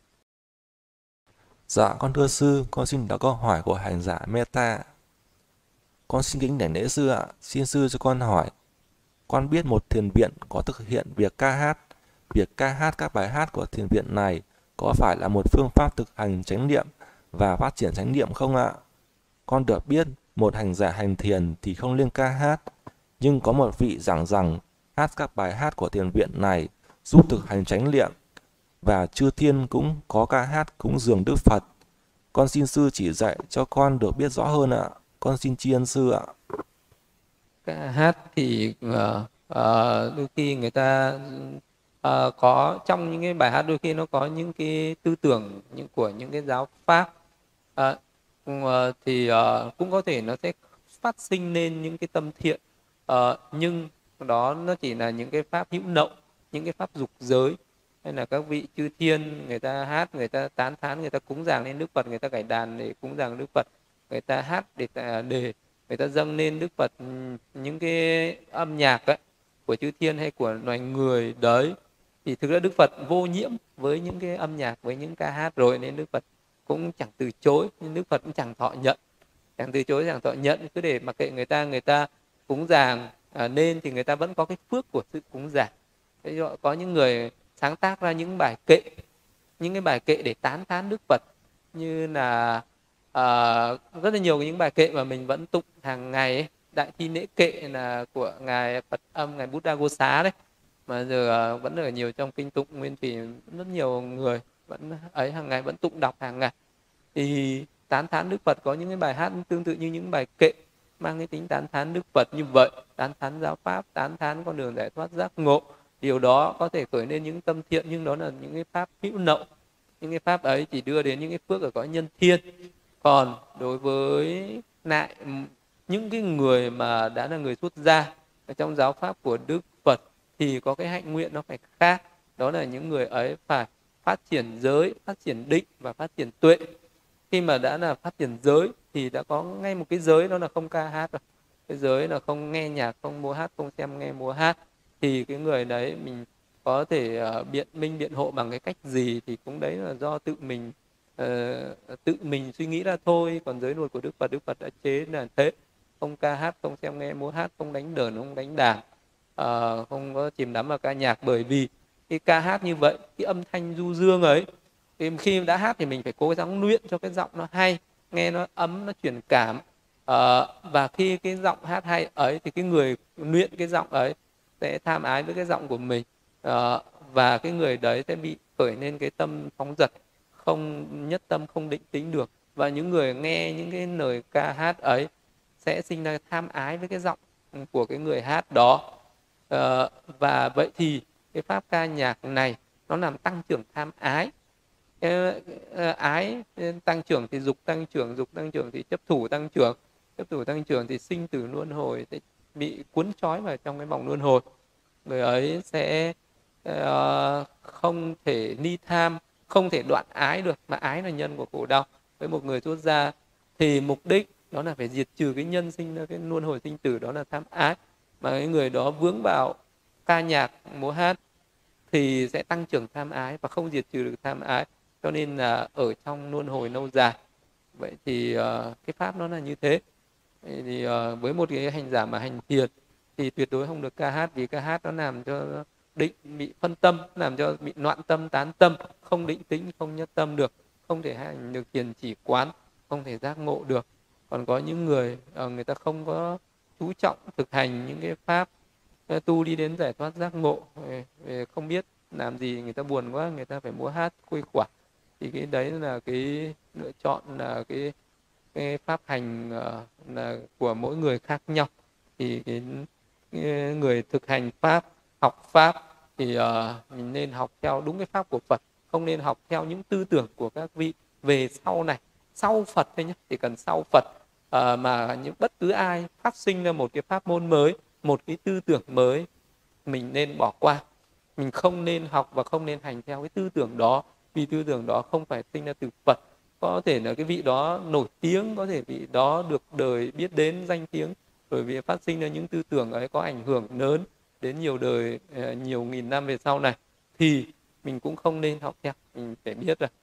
Dạ con thưa sư, con xin đọc câu hỏi của hành giả Meta. Con xin kính đảnh lễ sư ạ. Xin sư cho con hỏi, con biết một thiền viện có thực hiện việc ca hát. Việc ca hát các bài hát của thiền viện này có phải là một phương pháp thực hành chánh niệm và phát triển chánh niệm không ạ? Con được biết một hành giả hành thiền thì không nên ca hát, nhưng có một vị giảng rằng hát các bài hát của thiền viện này giúp thực hành chánh niệm, và chư thiên cũng có ca hát cúng dường Đức Phật. Con xin sư chỉ dạy cho con được biết rõ hơn ạ. Con xin tri ân sư ạ. Ca hát thì đôi khi người ta có trong những cái bài hát, đôi khi nó có những cái tư tưởng của những cái giáo pháp, thì cũng có thể nó sẽ phát sinh nên những cái tâm thiện, nhưng đó nó chỉ là những cái pháp hữu nậu, những cái pháp dục giới, hay là các vị chư thiên người ta hát, người ta tán thán, người ta cúng dường lên Đức Phật, người ta cải đàn để cúng dường Đức Phật, người ta hát để người ta dâng lên Đức Phật những cái âm nhạc ấy, của chư thiên hay của loài người đấy, thì thực ra Đức Phật vô nhiễm với những cái âm nhạc, với những ca hát rồi, nên Đức Phật cũng chẳng từ chối, nhưng Đức Phật cũng chẳng thọ nhận, chẳng từ chối, chẳng thọ nhận, cứ để mặc kệ người ta cúng dường nên thì người ta vẫn có cái phước của sự cúng dường. Có những người sáng tác ra những bài kệ, những cái bài kệ để tán thán Đức Phật, như là rất là nhiều những bài kệ mà mình vẫn tụng hàng ngày ấy. Đại thi lễ kệ là của ngài Phật Âm, ngài Buddha-Ghosa đấy, mà giờ vẫn ở nhiều trong kinh tụng Nguyên Thủy, rất nhiều người vẫn ấy hàng ngày vẫn tụng đọc hàng ngày. Thì tán thán Đức Phật, có những cái bài hát tương tự như những bài kệ mang cái tính tán thán Đức Phật như vậy, tán thán giáo pháp, tán thán con đường giải thoát giác ngộ. Điều đó có thể khởi lên những tâm thiện, nhưng đó là những cái pháp hữu nậu. Những cái pháp ấy chỉ đưa đến những cái phước ở cõi nhân thiên. Còn đối với lại những cái người mà đã là người xuất gia ở trong giáo pháp của Đức Phật thì có cái hạnh nguyện nó phải khác. Đó là những người ấy phải phát triển giới, phát triển định và phát triển tuệ. Khi mà đã là phát triển giới thì đã có ngay một cái giới, đó là không ca hát rồi. Cái giới là không nghe nhạc, không múa hát, không xem nghe múa hát. Thì cái người đấy mình có thể biện minh biện hộ bằng cái cách gì thì cũng đấy là do tự mình suy nghĩ ra thôi. Còn giới luật của Đức Phật đã chế là thế: không ca hát, không xem nghe múa hát, không đánh đờn, không đánh đàn, không có chìm đắm vào ca nhạc. Bởi vì cái ca hát như vậy, cái âm thanh du dương ấy, thì khi đã hát thì mình phải cố gắng luyện cho cái giọng nó hay, nghe nó ấm, nó truyền cảm. Và khi cái giọng hát hay ấy thì cái người luyện cái giọng ấy sẽ tham ái với cái giọng của mình, và cái người đấy sẽ bị khởi lên cái tâm phóng dật, không nhất tâm, không định tĩnh được. Và những người nghe những cái lời ca hát ấy sẽ sinh ra tham ái với cái giọng của cái người hát đó. Và vậy thì cái pháp ca nhạc này nó làm tăng trưởng tham ái. Ái tăng trưởng thì dục tăng trưởng thì chấp thủ tăng trưởng thì sinh tử luân hồi, sẽ bị cuốn trói vào trong cái vòng luân hồi. người ấy sẽ không thể ni tham, không thể đoạn ái được, mà ái là nhân của khổ đau. Với một người xuất gia thì mục đích đó là phải diệt trừ cái nhân sinh, cái luân hồi sinh tử, đó là tham ái. Mà cái người đó vướng vào ca nhạc múa hát thì sẽ tăng trưởng tham ái và không diệt trừ được tham ái, cho nên là ở trong luân hồi lâu dài. Vậy thì cái pháp nó là như thế. Vậy thì với một cái hành giả mà hành thiền thì tuyệt đối không được ca hát, vì ca hát nó làm cho định bị phân tâm, làm cho bị loạn tâm, tán tâm, không định tĩnh, không nhất tâm được, không thể hành được thiền chỉ quán, không thể giác ngộ được. Còn có những người người ta không có chú trọng thực hành những cái pháp tu đi đến giải thoát giác ngộ, không biết làm gì, người ta buồn quá, người ta phải múa hát khuây khỏa, thì cái đấy là cái lựa chọn, là cái pháp hành là của mỗi người khác nhau. Thì cái người thực hành pháp, học pháp thì mình nên học theo đúng cái pháp của Phật, không nên học theo những tư tưởng của các vị về sau này, sau Phật thôi nhé, chỉ cần sau Phật. Mà những bất cứ ai phát sinh ra một cái pháp môn mới, một cái tư tưởng mới, mình nên bỏ qua. Mình không nên học và không nên hành theo cái tư tưởng đó, vì tư tưởng đó không phải sinh ra từ Phật. Có thể là cái vị đó nổi tiếng, có thể vị đó được đời biết đến danh tiếng, bởi vì phát sinh ra những tư tưởng ấy có ảnh hưởng lớn đến nhiều đời, nhiều nghìn năm về sau này, thì mình cũng không nên học theo. Mình phải biết là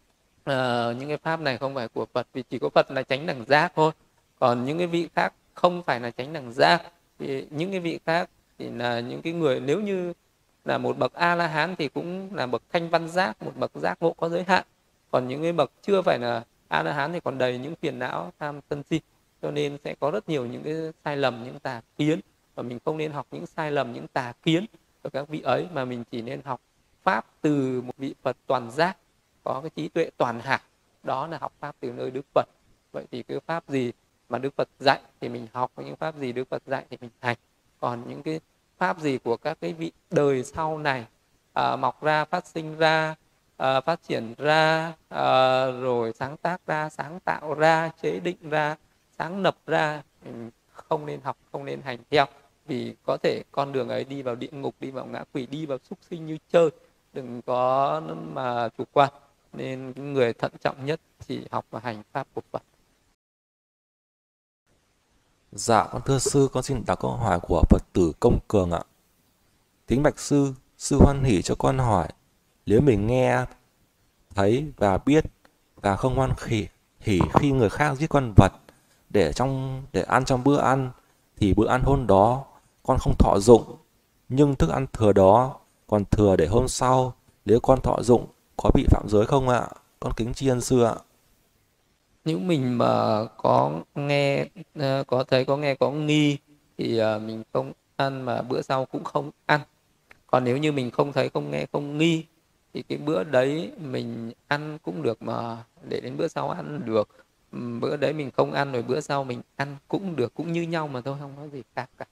những cái pháp này không phải của Phật, vì chỉ có Phật là chánh đẳng giác thôi. Còn những cái vị khác không phải là chánh đẳng giác. Thì những cái vị khác thì là những cái người, nếu như là một bậc A La Hán thì cũng là bậc thanh văn giác, một bậc giác ngộ có giới hạn. Còn những cái bậc chưa phải là A La Hán thì còn đầy những phiền não tham sân si, cho nên sẽ có rất nhiều những cái sai lầm, những tà kiến, và mình không nên học những sai lầm, những tà kiến của các vị ấy, mà mình chỉ nên học pháp từ một vị Phật toàn giác, có cái trí tuệ toàn hảo, đó là học pháp từ nơi Đức Phật. Vậy thì cái pháp gì mà Đức Phật dạy thì mình học, những pháp gì Đức Phật dạy thì mình hành. Còn những cái pháp gì của các cái vị đời sau này mọc ra, phát sinh ra, phát triển ra, rồi sáng tác ra, sáng tạo ra, chế định ra, sáng lập ra, mình không nên học, không nên hành theo, vì có thể con đường ấy đi vào địa ngục, đi vào ngã quỷ, đi vào súc sinh như chơi. Đừng có mà chủ quan, nên người thận trọng nhất chỉ học và hành pháp của Phật. Dạ, con thưa sư, con xin đọc câu hỏi của Phật tử Công Cường ạ. Kính bạch sư, sư hoan hỉ cho con hỏi, nếu mình nghe, thấy và biết và không hoan hỉ khi người khác giết con vật để ăn trong bữa ăn, thì bữa ăn hôm đó con không thọ dụng, nhưng thức ăn thừa đó còn thừa để hôm sau, nếu con thọ dụng có bị phạm giới không ạ? Con kính tri ân sư ạ. Nếu mình mà có nghe, có thấy, có nghe, có nghi thì mình không ăn, mà bữa sau cũng không ăn. Còn nếu như mình không thấy, không nghe, không nghi thì cái bữa đấy mình ăn cũng được, mà để đến bữa sau ăn được. Bữa đấy mình không ăn rồi bữa sau mình ăn cũng được, cũng như nhau mà thôi, không có gì khác cả.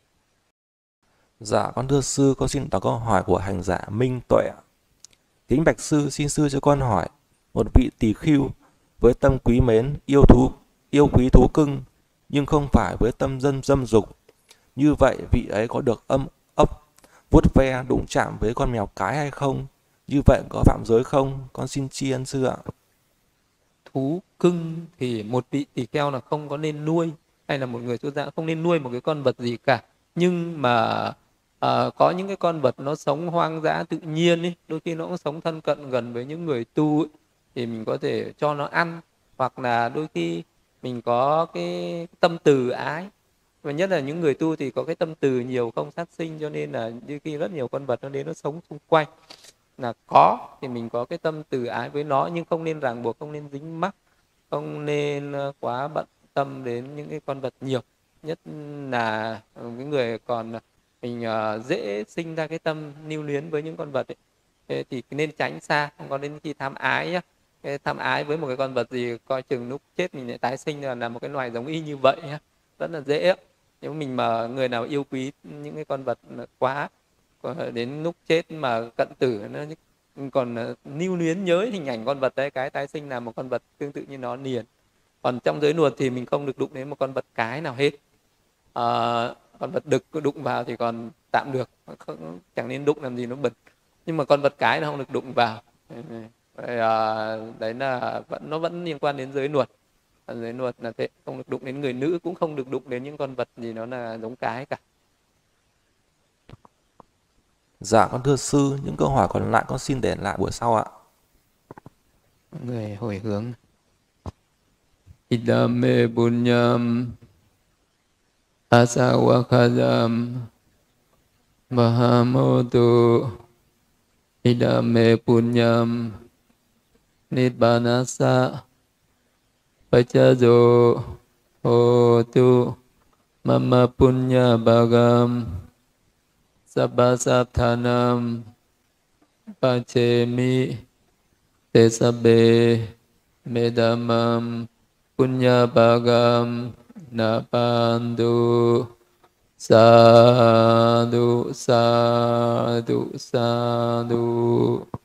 Dạ, con thưa sư, con xin đọc câu hỏi của hành giả Minh Tuệ ạ. Kính bạch sư, xin sư cho con hỏi, một vị tỳ khưu với tâm quý mến, yêu quý thú cưng, nhưng không phải với tâm dâm dục, như vậy vị ấy có được ấp vuốt ve đụng chạm với con mèo cái hay không? Như vậy có phạm giới không? Con xin tri ân sư ạ. Thú cưng thì một vị tỳ kheo là không có nên nuôi, hay là một người xuất gia không nên nuôi một cái con vật gì cả. Nhưng mà có những cái con vật nó sống hoang dã tự nhiên ấy, đôi khi nó cũng sống thân cận gần với những người tu ấy, thì mình có thể cho nó ăn. Hoặc là đôi khi mình có cái tâm từ ái, và nhất là những người tu thì có cái tâm từ nhiều, không sát sinh, cho nên là đôi khi rất nhiều con vật nó đến nó sống xung quanh, là có thì mình có cái tâm từ ái với nó, nhưng không nên ràng buộc, không nên dính mắc, không nên quá bận tâm đến những cái con vật nhiều. Nhất là cái người còn mình dễ sinh ra cái tâm lưu luyến với những con vật ấy. Thế thì nên tránh xa, không có đến khi tham ái nhá. Cái tham ái với một cái con vật gì coi chừng lúc chết mình lại tái sinh là một cái loài giống y như vậy nhá. Rất là dễ. Nếu mình mà người nào yêu quý những cái con vật quá, đến lúc chết mà cận tử nó còn lưu luyến nhớ hình ảnh con vật đấy, cái tái sinh là một con vật tương tự như nó liền. Còn trong giới luật thì mình không được đụng đến một con vật cái nào hết. Con vật đực có đụng vào thì còn tạm được, chẳng nên đụng làm gì nó bẩn, nhưng mà con vật cái nó không được đụng vào. Đấy là nó vẫn liên quan đến giới luật. Giới luật là thế, không được đụng đến người nữ, cũng không được đụng đến những con vật gì nó là giống cái cả. Dạ con thưa sư, những câu hỏi còn lại con xin để lại buổi sau ạ. Mọi người hồi hướng. Idame punyam asawakadam mahamotu idame punyam nibbānassa paccāyo hotu mama punya bhagam sabbasattanam pacemi te sabbe medamam punya bhagam napandu sadhu sadhu sadhu.